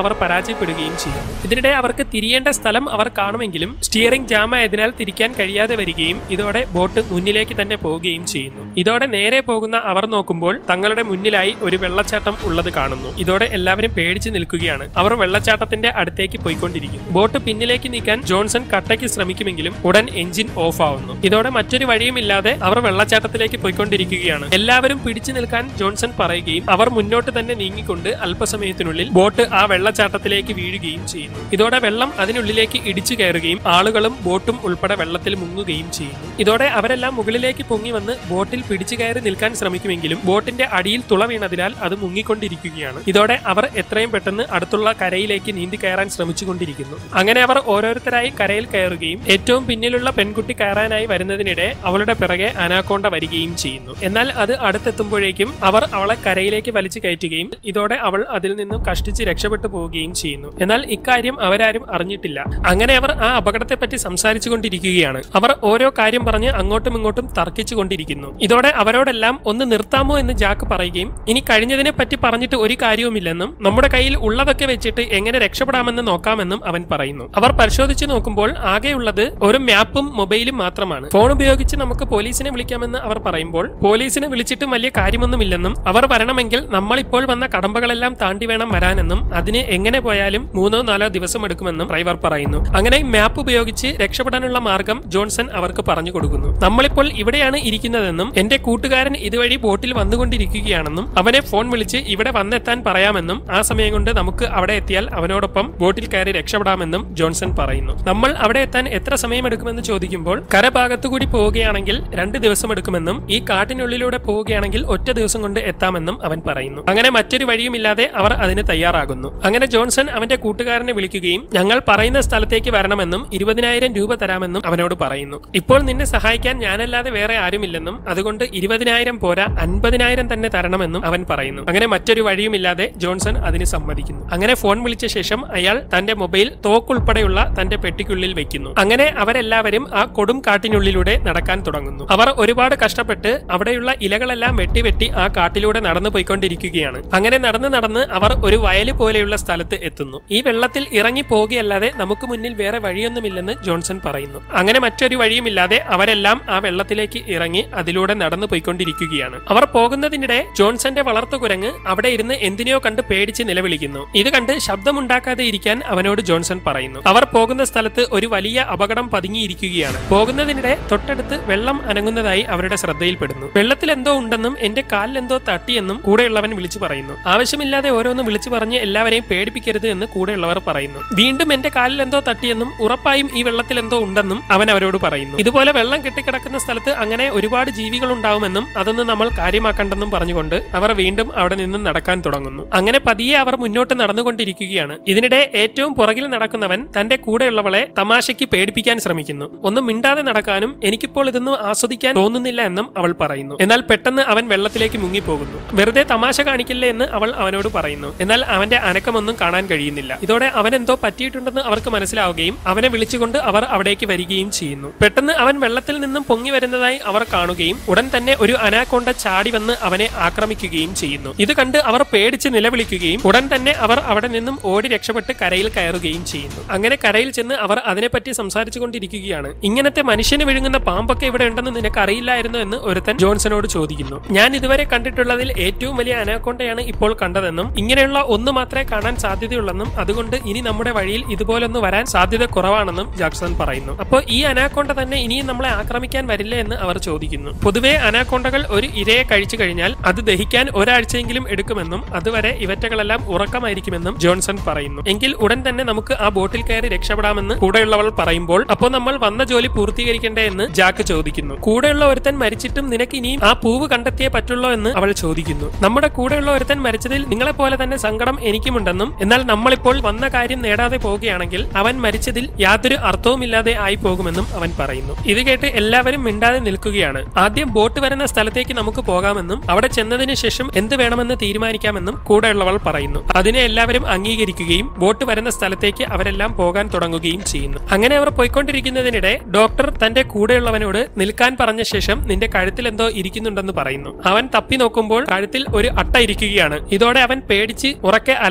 അവർ പരാജയപ്പെടുകയും ചെയ്യും. ഇതിനിടെ അവർക്ക് തിരിയേണ്ട സ്ഥലം അവർ കാണുമെങ്കിലും സ്റ്റിയറിംഗ് ജാം ആയതിനാൽ തിരിക്കാൻ കഴിയാതെ വരികയും ഇതോടെ ബോട്ട് മുന്നിലേക്ക് തന്നെ പോവുകയും ചെയ്യുന്നു. ഇതോടെ നേരെ പോകുന്ന അവർ നോക്കുമ്പോൾ തങ്ങളുടെ മുന്നിലായി ഒരു വെള്ളച്ചാട്ടം ഉള്ളത് കാണുന്നു. ഇതോടെ എല്ലാവരും പേടിച്ചു നിൽക്കുകയാണ്. അവർ വെള്ളച്ചാട്ടത്തിന്റെ അടുത്തേക്ക് പോയിക്കൊണ്ടിരിക്കുന്നു. ബോട്ട് പിന്നിലേക്ക് നീക്കാൻ ജോൺസൺ കട്ടയ്ക്ക് ശ്രമിക്കുമെങ്കിലും ഉടൻ എഞ്ചിൻ ഓഫ് ആവുന്നു. ഇതോടെ മറ്റൊരു വഴിയുമില്ലാതെ അവർ വെള്ളച്ചാട്ടത്തിലേക്ക് പോയിക്കൊണ്ടിരിക്കുകയാണ്. എല്ലാവരും പിടിച്ചു നിൽക്കാൻ ജോൺസൺ പറയുകയും അവർ മുന്നോട്ട് തന്നെ നീങ്ങിക്കൊണ്ട് അല്പസമയത്തിനുള്ളിൽ ബോട്ട് ആ വെള്ളച്ചാട്ടത്തിലേക്ക് വീഴുകയും ചെയ്യുന്നു. ഇതോടെ വെള്ളം അതിനുള്ളിലേക്ക് ഇടിച്ചു കയറുകയും ആളുകളും ബോട്ടും ഉൾപ്പെടെ വെള്ളത്തിൽ മുങ്ങുകയും ചെയ്യുന്നു. ഇതോടെ അവരെല്ലാം മുകളിലേക്ക് പൊങ്ങി വന്ന് ബോട്ടിൽ പിടിച്ചു കയറി നിൽക്കാൻ ശ്രമിക്കുമെങ്കിലും ബോട്ടിന്റെ അടിയിൽ തുള വീണതിനാൽ അത് മുങ്ങിക്കൊണ്ടിരിക്കുകയാണ്. ഇതോടെ അവർ എത്രയും പെട്ടെന്ന് അടുത്തുള്ള കരയിലേക്ക് നീന്തി കയറാൻ ശ്രമിച്ചുകൊണ്ടിരിക്കുന്നു. അങ്ങനെ അവർ ഓരോരുത്തരായി കരയിൽ കയറുകയും ഏറ്റവും പിന്നിലുള്ള പെൺകുട്ടി കയറാനായി വരുന്നതിനിടെ അവളുടെ പിറകെ അനാക്കോണ്ട വരികയും ചെയ്യുന്നു. എന്നാൽ അത് അടുത്തെത്തുമ്പോഴേക്കും അവർ അവളെ കരയിലേക്ക് വലിച്ചു കയറ്റുകയും ഇതോടെ അവൾ അതിൽ നിന്നും കഷ്ടിച്ച് രക്ഷപ്പെട്ടു പോവുകയും ചെയ്യുന്നു. എന്നാൽ ഇക്കാര്യം അവരാരും അറിഞ്ഞിട്ടില്ല. അങ്ങനെ അവർ ആ അപകടത്തെപ്പറ്റി സംസാരിച്ചു കൊണ്ടിരിക്കുകയാണ്. അവർ ഓരോ കാര്യം പറഞ്ഞ് അങ്ങോട്ടും ഇങ്ങോട്ടും തർക്കിച്ചു കൊണ്ടിരിക്കുന്നു. ഇതോടെ അവരോടെല്ലാം ഒന്ന് നിർത്താമോ എന്ന് ജാക്ക് പറയുകയും ഇനി കഴിഞ്ഞതിനെ പറ്റി പറഞ്ഞിട്ട് ഒരു കാര്യവുമില്ലെന്നും നമ്മുടെ കയ്യിൽ ഉള്ളതൊക്കെ വെച്ചിട്ട് എങ്ങനെ രക്ഷപ്പെടാമെന്ന് നോക്കാമെന്നും അവൻ പറയുന്നു. അവർ പരിശോധിച്ച് നോക്കുമ്പോൾ ആകെയുള്ളത് ഒരു മാപ്പും മൊബൈലും മാത്രമാണ്. ഫോൺ ഉപയോഗിച്ച് നമുക്ക് പോലീസിനെ വിളിക്കാമെന്ന് അവർ പറയുമ്പോൾ പോലീസിനെ വിളിച്ചിട്ടും വലിയ കാര്യമൊന്നുമില്ലെന്നും അവർ വരണമെങ്കിൽ നമ്മളിപ്പോൾ വന്ന കടമ്പകളെല്ലാം താണ്ടി വേണം വരാനെന്നും അതിന് എങ്ങനെ പോയാലും 3-4 ദിവസം എടുക്കുമെന്നും ഡ്രൈവർ പറയുന്നു. അങ്ങനെ മാപ്പ് ഉപയോഗിച്ച് രക്ഷപ്പെടാനുള്ള മാർഗം ജോൺസൺ അവർക്ക് പറഞ്ഞു കൊടുക്കുന്നു. നമ്മളിപ്പോൾ ഇവിടെയാണ് ഇരിക്കുന്നതെന്നും എന്റെ കൂട്ടുകാരൻ ഇതുവഴി ബോട്ടിൽ വന്നുകൊണ്ടിരിക്കുകയാണെന്നും അവനെ ഫോൺ വിളിച്ച് ഇവിടെ വന്നെത്താൻ പറയാമെന്നും ആ സമയം കൊണ്ട് നമുക്ക് അവിടെ എത്തിയാൽ അവനോടൊപ്പം ബോട്ടിൽ കയറി രക്ഷപ്പെടാമെന്നും ജോൺസൺ പറയുന്നു. നമ്മൾ അവിടെ എത്താൻ എത്ര സമയമെടുക്കുമെന്ന് ചോദിക്കുമ്പോൾ കരഭാഗത്തുകൂടി പോവുകയാണെങ്കിൽ 2 ദിവസം എടുക്കുമെന്നും ഈ കാട്ടിനുള്ളിലൂടെ പോവുകയാണെങ്കിൽ ഒറ്റ ദിവസം കൊണ്ട് എത്താമെന്നും അവൻ പറയുന്നു. അങ്ങനെ മറ്റൊരു വഴിയുമില്ലാതെ അവർ അതിന് തയ്യാറാകുന്നു. അങ്ങനെ ജോൺസൺ അവന്റെ കൂട്ടുകാരനെ വിളിക്കുകയും ഞങ്ങൾ പറയുന്ന സ്ഥലത്തേക്ക് വരണമെന്നും 20,000 രൂപ തരാമെന്നും അവനോട് പറയുന്നു. ഇപ്പോൾ നിന്നെ സഹായിക്കാൻ ഞാനല്ലാതെ വേറെ ആരുമില്ലെന്നും അതുകൊണ്ട് 20,000 പോരാ 50,000 തന്നെ തരണമെന്നും അവൻ പറയുന്നു. അങ്ങനെ മറ്റൊരു വഴിയുമില്ലാതെ ജോൺസൺ അതിന് സമ്മതിക്കുന്നു. അങ്ങനെ ഫോൺ വിളിച്ച ശേഷം അയാൾ തന്റെ മൊബൈൽ തോക്കുൾപ്പെടെയുള്ള തന്റെ പെട്ടിക്കുള്ളിൽ വെക്കുന്നു. അങ്ങനെ അവരെല്ലാവരും ആ കൊടും കാട്ടിനുള്ളിലൂടെ നടക്കാൻ തുടങ്ങുന്നു. അവർ ഒരുപാട് കഷ്ടപ്പെട്ട് അവിടെയുള്ള ഇലകളെല്ലാം വെട്ടി ആ കാട്ടിലൂടെ നടന്നു പോയിക്കൊണ്ടിരിക്കുകയാണ്. അങ്ങനെ നടന്ന് അവർ ഒരു വയല് പോലെയുള്ള സ്ഥലത്ത് എത്തുന്നു. ഈ വെള്ളത്തിൽ ഇറങ്ങി പോകുകയല്ലാതെ നമുക്ക് മുന്നിൽ വേറെ വഴിയൊന്നുമില്ലെന്ന് ജോൺസൺ പറയുന്നു. അങ്ങനെ മറ്റൊരു വഴിയുമില്ലാതെ അവരെല്ലാം ആ വെള്ളത്തിലേക്ക് ഇറങ്ങി അതിലൂടെ നടന്നു പോയിക്കൊണ്ടിരിക്കുകയാണ്. അവർ പോകുന്നതിനിടെ ജോൺസന്റെ വളർത്തുകുരങ്ങ് അവിടെ ഇരുന്ന് എന്തിനെയോ കണ്ട് പേടിച്ച് നിലവിളിക്കുന്നു. ഇത് കണ്ട് ശബ്ദമുണ്ടാക്കാതെ ഇരിക്കാൻ അവനോട് ജോൺസൺ പറയുന്നു. അവർ പോകുന്ന സ്ഥലത്ത് ഒരു വലിയ അപകടം പതുങ്ങിയിരിക്കുകയാണ്. പോകുന്നതിനിടെ തൊട്ടടുത്ത് വെള്ളം അനങ്ങുന്നതായി അവരുടെ ശ്രദ്ധയിൽപ്പെടുന്നു. വെള്ളത്തിൽ എന്തോ ഉണ്ടെന്നും എന്റെ കാലിൽ എന്തോ തട്ടിയെന്നും കൂടെയുള്ളവൻ വിളിച്ചു പറയുന്നു. ആവശ്യമില്ലാതെ ഓരോന്ന് വിളിച്ചു പറഞ്ഞ് എല്ലാവരെയും പേടിപ്പിക്കരുത് എന്ന് കൂടെയുള്ളവർ പറയുന്നു. വീണ്ടും എന്റെ കാലിൽ എന്തോ തട്ടിയെന്നും ഉറപ്പായും ഈ വെള്ളത്തിൽ എന്തോ ഉണ്ടെന്നും അവൻ അവരോട് പറയുന്നു. ഇതുപോലെ വെള്ളം കെട്ടിക്കിടക്കുന്ന സ്ഥലത്ത് അങ്ങനെ ഒരുപാട് ജീവികൾ ഉണ്ടാവുമെന്നും അതൊന്നും നമ്മൾ കാര്യമാക്കണ്ടെന്നും പറഞ്ഞുകൊണ്ട് അവർ വീണ്ടും അവിടെ നിന്നും നടക്കാൻ തുടങ്ങുന്നു. അങ്ങനെ പതിയെ അവർ മുന്നോട്ട് നടന്നുകൊണ്ടിരിക്കുകയാണ്. ഇതിനിടെ ഏറ്റവും പുറകിൽ നടക്കുന്നവൻ തന്റെ കൂടെയുള്ളവളെ തമാശയ്ക്ക് പേടിപ്പിക്കാൻ ശ്രമിക്കുന്നു. ഒന്നും മിണ്ടാതെ നടക്കാനും എനിക്കിപ്പോൾ ഇതൊന്നും ആസ്വദിക്കാൻ തോന്നുന്നില്ല എന്നും അവൾ പറയുന്നു. എന്നാൽ പെട്ടെന്ന് അവൻ വെള്ളത്തിലേക്ക് മുങ്ങിപ്പോകുന്നു. വെറുതെ തമാശ കാണിക്കില്ലേ എന്ന് അവൾ അവനോട് പറയുന്നു. എന്നാൽ അവന്റെ അനക്കമൊന്നും കാണാൻ കഴിയുന്നില്ല. ഇതോടെ അവൻ എന്തോ പറ്റിയിട്ടുണ്ടെന്ന് അവർക്ക് മനസ്സിലാവുകയും അവനെ വിളിച്ചുകൊണ്ട് അവർ അവിടേക്ക് വരികയും ചെയ്യുന്നു. പെട്ടെന്ന് അവൻ വെള്ളത്തിൽ നിന്നും പൊങ്ങി വരുന്നതായി അവർ കാണുകയും ഉടൻ തന്നെ ഒരു അനാക്കോണ്ട ചാടി വന്ന് അവനെ ആക്രമിക്കുകയും ചെയ്യുന്നു. ഇത് കണ്ട് അവർ പേടിച്ച് നിലവിളിക്കുകയും ഉടൻ തന്നെ അവർ അവിടെ നിന്നും ഓടി രക്ഷപ്പെട്ട് കരയിൽ കയറുകയും ചെയ്യുന്നു. അങ്ങനെ കരയിൽ ചെന്ന് അവർ അതിനെപ്പറ്റി സംസാരിച്ചു കൊണ്ടിരിക്കുകയാണ്. ഇങ്ങനത്തെ മനുഷ്യന് വിഴുങ്ങുന്ന പാമ്പൊക്കെ ഇവിടെ ഉണ്ടെന്ന് നിനക്ക് അറിയില്ലായിരുന്നു എന്ന് ഒരുത്തൻ ജോൺസനോട് ചോദിക്കുന്നു. ഞാൻ ഇതുവരെ കണ്ടിട്ടുള്ളതിൽ ഏറ്റവും വലിയ അനാക്കോണ്ടയാണ് ഇപ്പോൾ കണ്ടതെന്നും ഇങ്ങനെയുള്ള ഒന്ന് മാത്രമേ കാണാൻ സാധ്യതയുള്ളെന്നും അതുകൊണ്ട് ഇനി നമ്മുടെ വഴിയിൽ ഇതുപോലൊന്ന് വരാൻ സാധ്യത കുറവാണെന്നും ജാക്സൺ പറയുന്നു. അപ്പോൾ ഈ അനാക്കോണ്ട തന്നെ ഇനിയും നമ്മളെ ആക്രമിക്കാൻ വരില്ല എന്ന് അവർ ചോദിക്കുന്നു. പൊതുവെ അനാക്കോണ്ടകൾ ഒരു ഇരയെ കഴിച്ചു കഴിഞ്ഞാൽ അത് ദഹിക്കാൻ ഒരാഴ്ചയെങ്കിലും എടുക്കുമെന്നും അതുവരെ ഇവറ്റകളെല്ലാം ഉറക്കമായിരിക്കുമെന്നും ജോൺസൺ പറയുന്നു. എങ്കിൽ ഉടൻ തന്നെ നമുക്ക് ആ ബോട്ടിൽ കയറി രക്ഷപ്പെടാമെന്ന് കൂടെയുള്ളവൾ പറയുമ്പോൾ അപ്പോൾ നമ്മൾ വന്ന ജോലി പൂർത്തീകരിക്കണ്ടേ എന്ന് ജാക്ക് ചോദിക്കുന്നു. കൂടെയുള്ള ഒരുത്തൻ മരിച്ചിട്ടും നിനക്ക് ഇനിയും ആ പൂവ് കണ്ടെത്തിയേ പറ്റുള്ളൂ എന്ന് അവൾ ചോദിക്കുന്നു. നമ്മുടെ കൂടെയുള്ള ഒരുത്തൻ മരിച്ചതിൽ നിങ്ങളെ പോലെ തന്നെ സങ്കടം എനിക്കുമുണ്ടെന്നും എന്നാൽ നമ്മളിപ്പോൾ വന്ന കാര്യം നേടാതെ പോവുകയാണെങ്കിൽ അവൻ മരിച്ചതിൽ യാതൊരു അർത്ഥവുമില്ലാതെ ആയി പോകുമെന്നും അവൻ പറയുന്നു. ഇത് കേട്ട് എല്ലാവരും മിണ്ടാതെ നിൽക്കുകയാണ്. ആദ്യം ബോട്ട് വരുന്ന സ്ഥലത്തേക്ക് നമുക്ക് പോകാമെന്നും അവിടെ ചെന്നതിന് ശേഷം എന്ത് വേണമെന്ന് തീരുമാനിക്കാമെന്നും കൂടെയുള്ളവൾ പറയുന്നു. അതിനെ എല്ലാവരും അംഗീകരിക്കുകയും ബോട്ട് വരുന്ന സ്ഥലത്തേക്ക് അവരെല്ലാം പോകാൻ തുടങ്ങുകയും ചെയ്യുന്നു. അങ്ങനെ അവർ പോയിക്കൊണ്ടിരിക്കുന്നതിനിടെ ഡോക്ടർ തന്റെ കൂടെയുള്ളവനോട് നിൽക്കാൻ പറഞ്ഞ ശേഷം നിന്റെ കഴുത്തിൽ എന്തോ ഇരിക്കുന്നുണ്ടെന്ന് പറയുന്നു. അവൻ തപ്പി നോക്കുമ്പോൾ കഴുത്തിൽ ഒരു അട്ട ഇരിക്കുകയാണ്. ഇതോടെ അവൻ പേടിച്ച് ഉറക്കെ അലറിക്കൊണ്ട്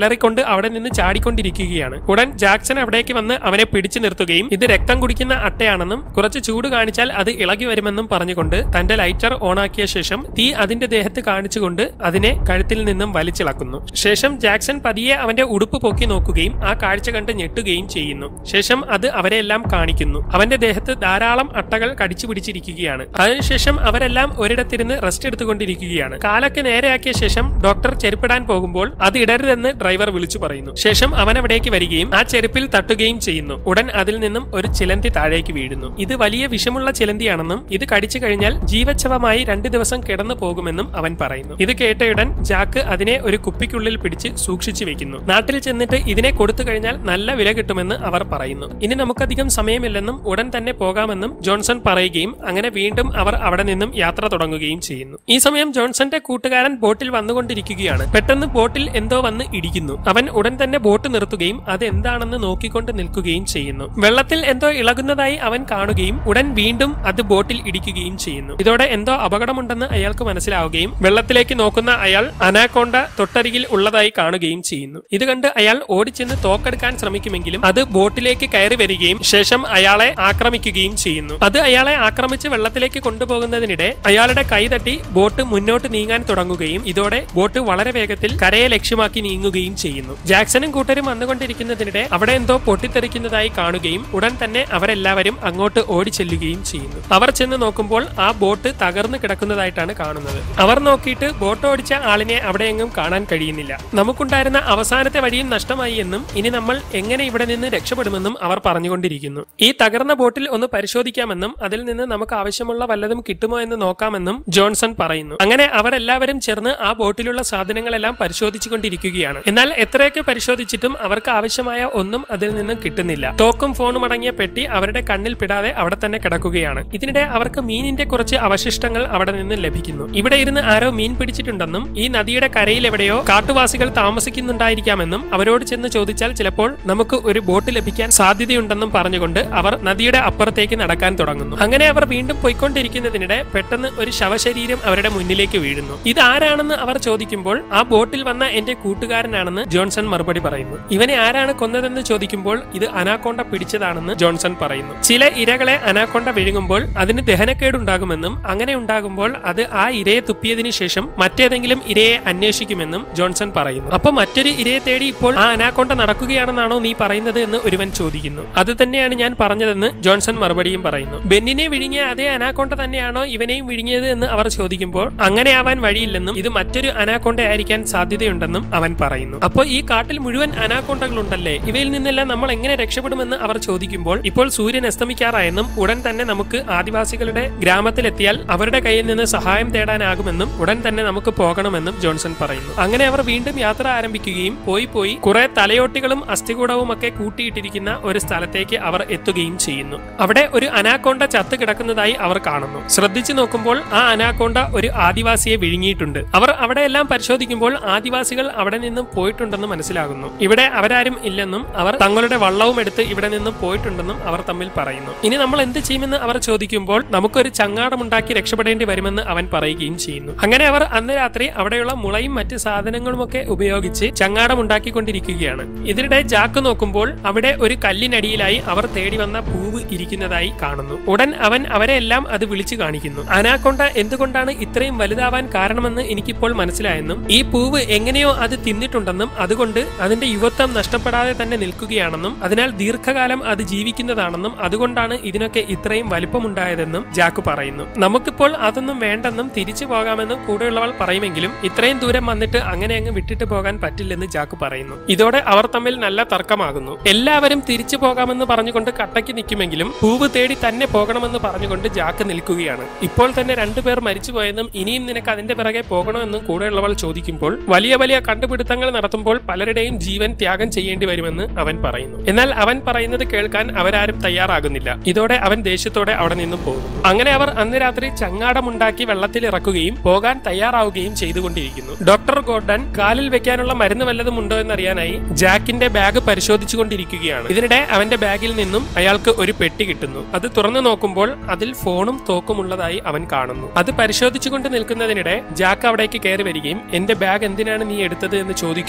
അവിടെ നിന്ന് ചാടിക്കൊണ്ടിരിക്കുകയാണ്. ഉടൻ ജാക്സൺ അവിടേക്ക് വന്ന് അവനെ പിടിച്ചു നിർത്തുകയും ഇത് രക്തം കുടിക്കുന്ന അട്ടയാണെന്നും കുറച്ച് ചൂട് കാണിച്ചാൽ അത് ഇളകി വരുമെന്നും പറഞ്ഞുകൊണ്ട് തന്റെ ലൈറ്റർ ഓണാക്കിയ ശേഷം തീ അതിന്റെ ദേഹത്ത് കാണിച്ചുകൊണ്ട് അതിനെ കഴുത്തിൽ നിന്നും വലിച്ചിളക്കുന്നു. ശേഷം ജാക്സൺ പതിയെ അവന്റെ ഉടുപ്പ് പൊക്കി നോക്കുകയും ആ കാഴ്ച കണ്ട് ഞെട്ടുകയും ചെയ്യുന്നു. ശേഷം അത് അവരെല്ലാം കാണിക്കുന്നു. അവന്റെ ദേഹത്ത് ധാരാളം അട്ടകൾ കടിച്ചു പിടിച്ചിരിക്കുകയാണ്. അതിനുശേഷം അവരെല്ലാം ഒരിടത്തിരുന്ന് റെസ്റ്റ് എടുത്തുകൊണ്ടിരിക്കുകയാണ്. കാലൊക്കെ നേരെയാക്കിയ ശേഷം ഡോക്ടർ ചെരുപ്പിടാൻ പോകുമ്പോൾ അത് ഇടരുതെന്ന് ഡ്രൈവർ വിളിച്ചു പറയുന്നു. ശേഷം അവൻ അവിടേക്ക് വരികയും ആ ചെരുപ്പിൽ തട്ടുകയും ചെയ്യുന്നു. ഉടൻ അതിൽ നിന്നും ഒരു ചിലന്തി താഴേക്ക് വീഴുന്നു. ഇത് വലിയ വിഷമുള്ള ചിലന്തിയാണെന്നും ഇത് കടിച്ചു കഴിഞ്ഞാൽ ജീവച്ഛവമായി 2 ദിവസം കിടന്നു പോകുമെന്നും അവൻ പറയുന്നു. ഇത് കേട്ടയുടൻ ജാക്ക് അതിനെ ഒരു കുപ്പിക്കുള്ളിൽ പിടിച്ച് സൂക്ഷിച്ചു വെക്കുന്നു. നാട്ടിൽ ചെന്നിട്ട് ഇതിനെ കൊടുത്തു കഴിഞ്ഞാൽ നല്ല വില കിട്ടുമെന്ന് അവർ പറയുന്നു. ഇനി നമുക്കധികം സമയമില്ലെന്നും ഉടൻ തന്നെ പോകാമെന്നും ജോൺസൺ പറയുകയും അങ്ങനെ വീണ്ടും അവർ അവിടെ നിന്നും യാത്ര തുടങ്ങുകയും ചെയ്യുന്നു. ഈ സമയം ജോൺസന്റെ കൂട്ടുകാരൻ ബോട്ടിൽ വന്നുകൊണ്ടിരിക്കുകയാണ്. പെട്ടെന്ന് ബോട്ടിൽ എന്തോ വന്ന് ഇടിക്കുന്നു. അവൻ ഉടൻ തന്നെ ബോട്ട് നിർത്തുകയും അത് എന്താണെന്ന് നോക്കിക്കൊണ്ട് നിൽക്കുകയും ചെയ്യുന്നു. വെള്ളത്തിൽ എന്തോ ഇളകുന്നതായി അവൻ കാണുകയും ഉടൻ വീണ്ടും അത് ബോട്ടിൽ ഇടിക്കുകയും ചെയ്യുന്നു. ഇതോടെ എന്തോ അപകടമുണ്ടെന്ന് അയാൾക്ക് മനസ്സിലാവുകയും വെള്ളത്തിലേക്ക് നോക്കുന്ന അയാൾ അനാക്കോണ്ട തൊട്ടരികിൽ ഉള്ളതായി കാണുകയും ചെയ്യുന്നു. ഇത് കണ്ട് അയാൾ ഓടിച്ചെന്ന് തോക്കെടുക്കാൻ ശ്രമിക്കുമെങ്കിലും അത് ബോട്ടിലേക്ക് കയറി വരികയും ശേഷം അയാളെ ആക്രമിക്കുകയും ചെയ്യുന്നു. അത് അയാളെ ആക്രമിച്ച് വെള്ളത്തിലേക്ക് കൊണ്ടുപോകുന്നതിനിടെ അയാളുടെ കൈ തട്ടി ബോട്ട് മുന്നോട്ട് നീങ്ങാൻ തുടങ്ങുകയും ഇതോടെ ബോട്ട് വളരെ വേഗത്തിൽ കരയെ ലക്ഷ്യമാക്കി നീങ്ങുകയും ചെയ്യുന്നു. ജാക്സണും കൂട്ടരും വന്നുകൊണ്ടിരിക്കുന്നതിനിടെ അവിടെ എന്തോ പൊട്ടിത്തെറിക്കുന്നതായി കാണുകയും ഉടൻ തന്നെ അവരെല്ലാവരും അങ്ങോട്ട് ഓടിച്ചെല്ലുകയും ചെയ്യുന്നു. അവർ ചെന്ന് നോക്കുമ്പോൾ ആ ബോട്ട് തകർന്നു കിടക്കുന്നതായിട്ടാണ് കാണുന്നത്. അവർ നോക്കിയിട്ട് ബോട്ട് ഓടിച്ച ആളിനെ അവിടെയെങ്ങും കാണാൻ കഴിയുന്നില്ല. നമുക്കുണ്ടായിരുന്ന അവസാനത്തെ വഴിയും നഷ്ടമായി എന്നും ഇനി നമ്മൾ എങ്ങനെ ഇവിടെ നിന്ന് രക്ഷപ്പെടുമെന്നും അവർ പറഞ്ഞുകൊണ്ടിരിക്കുന്നു. ഈ തകർന്ന ബോട്ടിൽ ഒന്ന് പരിശോധിക്കാമെന്നും അതിൽ നിന്ന് നമുക്ക് ആവശ്യമുള്ള വല്ലതും കിട്ടുമോ എന്ന് നോക്കാമെന്നും ജോൺസൺ പറയുന്നു. അങ്ങനെ അവരെല്ലാവരും ചേർന്ന് ആ ബോട്ടിലുള്ള സാധനങ്ങളെല്ലാം പരിശോധിച്ചുകൊണ്ടിരിക്കുകയാണ്. എന്നാൽ എത്രയൊക്കെ പരിശോധിച്ചിട്ടും അവർക്ക് ആവശ്യമായ ഒന്നും അതിൽ നിന്നും കിട്ടുന്നില്ല. തോക്കും ഫോണും അടങ്ങിയ പെട്ടി അവരുടെ കണ്ണിൽ പെടാതെ അവിടെ തന്നെ കിടക്കുകയാണ്. ഇതിനിടെ അവർക്ക് മീനിന്റെ കുറച്ച് അവശിഷ്ടങ്ങൾ അവിടെ നിന്ന് ലഭിക്കുന്നു. ഇവിടെ ഇരുന്ന് ആരോ മീൻ പിടിച്ചിട്ടുണ്ടെന്നും ഈ നദിയുടെ കരയിൽ എവിടെയോ കാട്ടുവാസികൾ താമസിക്കുന്നുണ്ടായിരിക്കാമെന്നും അവരോട് ചെന്ന് ചോദിച്ചാൽ ചിലപ്പോൾ നമുക്ക് ഒരു ബോട്ട് ലഭിക്കാൻ സാധ്യതയുണ്ടെന്നും പറഞ്ഞുകൊണ്ട് അവർ നദിയുടെ അപ്പുറത്തേക്ക് നടക്കാൻ തുടങ്ങുന്നു. അങ്ങനെ അവർ വീണ്ടും പോയിക്കൊണ്ടിരിക്കുന്നതിനിടെ പെട്ടെന്ന് ഒരു ശവശരീരം അവരുടെ മുന്നിലേക്ക് വീഴുന്നു. ഇത് ആരാണെന്ന് അവർ ചോദിക്കുമ്പോൾ ആ ബോട്ടിൽ വന്ന എന്റെ കൂട്ടുകാരനാണെന്ന് ജോൺസൺ മറുപടി പറയുന്നു. ഇവനെ ആരാണ് കൊന്നതെന്ന് ചോദിക്കുമ്പോൾ ഇത് അനാക്കോണ്ട പിടിച്ചതാണെന്ന് ജോൺസൺ പറയുന്നു. ചില ഇരകളെ അനാക്കോണ്ട വിഴുങ്ങുമ്പോൾ അതിന് ദഹനക്കേടുണ്ടാകുമെന്നും അങ്ങനെ ഉണ്ടാകുമ്പോൾ അത് ആ ഇരയെ തുപ്പിയതിനു ശേഷം മറ്റേതെങ്കിലും ഇരയെ അന്വേഷിക്കുമെന്നും ജോൺസൺ പറയുന്നു. അപ്പൊ മറ്റൊരു ഇരയെ തേടി ഇപ്പോൾ ആ അനാക്കോണ്ട നടക്കുകയാണെന്നാണോ നീ പറയുന്നത് എന്ന് ഒരുവൻ ചോദിക്കുന്നു. അത് തന്നെയാണ് ഞാൻ പറഞ്ഞതെന്ന് ജോൺസൺ മറുപടിയും പറയുന്നു. ബെന്നിനെ വിഴുങ്ങിയ അതേ അനാക്കോണ്ട തന്നെയാണോ ഇവനെയും വിഴുങ്ങിയത് എന്ന് അവർ ചോദിക്കുമ്പോൾ അങ്ങനെ ആവാൻ വഴിയില്ലെന്നും ഇത് മറ്റൊരു അനാക്കോണ്ട ആയിരിക്കാൻ സാധ്യതയുണ്ടെന്നും അവൻ പറയുന്നു. അപ്പോൾ ഈ കാട്ടിൽ മുഴുവൻ അനാക്കോണ്ടകൾ ഉണ്ടല്ലേ, ഇവയിൽ നിന്നെല്ലാം നമ്മൾ എങ്ങനെ രക്ഷപ്പെടുമെന്ന് അവർ ചോദിക്കുമ്പോൾ ഇപ്പോൾ സൂര്യൻ അസ്തമിക്കാറായെന്നും ഉടൻ തന്നെ നമുക്ക് ആദിവാസികളുടെ ഗ്രാമത്തിലെത്തിയാൽ അവരുടെ കയ്യിൽ നിന്ന് സഹായം തേടാനാകുമെന്നും ഉടൻ തന്നെ നമുക്ക് പോകണമെന്നും ജോൺസൺ പറയുന്നു. അങ്ങനെ അവർ വീണ്ടും യാത്ര ആരംഭിക്കുകയും പോയി കുറെ തലയോട്ടികളും അസ്ഥികൂടവും ഒക്കെ കൂട്ടിയിട്ടിരിക്കുന്ന ഒരു സ്ഥലത്തേക്ക് അവർ എത്തുകയും ചെയ്യുന്നു. അവിടെ ഒരു അനാക്കോണ്ട ചത്ത് കിടക്കുന്നതായി അവർ കാണുന്നു. ശ്രദ്ധിച്ചു നോക്കുമ്പോൾ ആ അനാക്കോണ്ട ഒരു ആദിവാസിയെ വിഴുങ്ങിയിട്ടുണ്ട്. അവർ അവിടെയെല്ലാം പരിശോധിക്കുമ്പോൾ ആദിവാസികൾ അവിടെ നിന്നും പോയിട്ടുണ്ടെന്ന് മനസ്സിലാകുന്നു. ഇവിടെ അവരാരും ഇല്ലെന്നും അവർ തങ്ങളുടെ വള്ളവും എടുത്ത് ഇവിടെ നിന്നും പോയിട്ടുണ്ടെന്നും അവർ തമ്മിൽ പറയുന്നു. ഇനി നമ്മൾ എന്ത് ചെയ്യുമെന്ന് അവർ ചോദിക്കുമ്പോൾ നമുക്കൊരു ചങ്ങാടമുണ്ടാക്കി രക്ഷപ്പെടേണ്ടി വരുമെന്ന് അവൻ പറയുകയും ചെയ്യുന്നു. അങ്ങനെ അവർ അന്ന് രാത്രി അവിടെയുള്ള മുളയും മറ്റ് സാധനങ്ങളുമൊക്കെ ഉപയോഗിച്ച് ചങ്ങാടമുണ്ടാക്കിക്കൊണ്ടിരിക്കുകയാണ്. ഇതിനിടെ ജാക്ക് നോക്കുമ്പോൾ അവിടെ ഒരു കല്ലിനടിയിലായി അവർ തേടി വന്ന പൂവ് ഇരിക്കുന്നതായി കാണുന്നു. ഉടൻ അവൻ അവരെല്ലാം അത് വിളിച്ചു കാണിക്കുന്നു. അനാക്കോണ്ട എന്തുകൊണ്ടാണ് ഇത്രയും വലുതാവാൻ കാരണമെന്ന് എനിക്കിപ്പോൾ മനസ്സിലായെന്നും ഈ പൂവ് എങ്ങനെയോ അത് തിന്നിട്ടുണ്ടെന്നും അതുകൊണ്ട് അതിന്റെ യുവത്വം നഷ്ടപ്പെടാതെ തന്നെ നിൽക്കുകയാണെന്നും അതിനാൽ ദീർഘകാലം അത് ജീവിക്കുന്നതാണെന്നും അതുകൊണ്ടാണ് ഇതിനൊക്കെ ഇത്രയും വലിപ്പമുണ്ടായതെന്നും ജാക്ക് പറയുന്നു. നമുക്കിപ്പോൾ അതൊന്നും വേണ്ടെന്നും തിരിച്ചു പോകാമെന്നും കൂടെയുള്ളവൾ പറയുമെങ്കിലും ഇത്രയും ദൂരം വന്നിട്ട് അങ്ങനെ അങ്ങ് വിട്ടിട്ട് പോകാൻ പറ്റില്ലെന്ന് ജാക്ക് പറയുന്നു. ഇതോടെ അവർ തമ്മിൽ നല്ല തർക്കമാകുന്നു. എല്ലാവരും തിരിച്ചു പോകാമെന്ന് പറഞ്ഞുകൊണ്ട് കട്ടയ്ക്ക് നിൽക്കുമെങ്കിലും പൂവ് തേടി തന്നെ പോകണമെന്ന് പറഞ്ഞുകൊണ്ട് ജാക്ക് നിൽക്കുകയാണ്. ഇപ്പോൾ തന്നെ 2 പേർ മരിച്ചുപോയെന്നും ഇനിയും നിനക്ക് അതിന്റെ പിറകെ പോകണമെന്നും കൂടെയുള്ളവൾ ചോദിക്കുമ്പോൾ വലിയ വലിയ കണ്ടുപിടുത്തങ്ങൾ നടത്തുമ്പോൾ പലരുടെയും ജീവൻ ത്യാഗം ചെയ്യേണ്ടി വരുമെന്ന് അവൻ പറയുന്നു. എന്നാൽ അവൻ പറയുന്നത് കേൾക്കാൻ അവരാരും തയ്യാറാകുന്നില്ല. ഇതോടെ അവൻ ദേഷ്യത്തോടെ അവിടെ നിന്നും പോകുന്നു. അങ്ങനെ അവർ അന്ന് രാത്രി ചങ്ങാടമുണ്ടാക്കി വെള്ളത്തിൽ ഇറക്കുകയും പോകാൻ തയ്യാറാവുകയും ചെയ്തുകൊണ്ടിരിക്കുന്നു. ഡോക്ടർ ഗോർഡൻ കാലിൽ വെക്കാനുള്ള മരുന്ന് വല്ലതും ഉണ്ടോ എന്നറിയാനായി ജാക്കിന്റെ ബാഗ് പരിശോധിച്ചുകൊണ്ടിരിക്കുകയാണ്. ഇതിനിടെ അവന്റെ ബാഗിൽ നിന്നും അയാൾക്ക് ഒരു പെട്ടി കിട്ടുന്നു. അത് തുറന്നു നോക്കുമ്പോൾ അതിൽ ഫോണും തോക്കും ഉള്ളതായി അവൻ കാണുന്നു. അത് പരിശോധിച്ചുകൊണ്ട് നിൽക്കുന്നതിനിടെ ജാക്ക് അവിടേക്ക് കയറി വരികയും എന്റെ ബാഗ് എന്തിനാണ് നീ എടുത്തത് എന്ന് ചോദിക്കുകയും ചെയ്യുന്നു.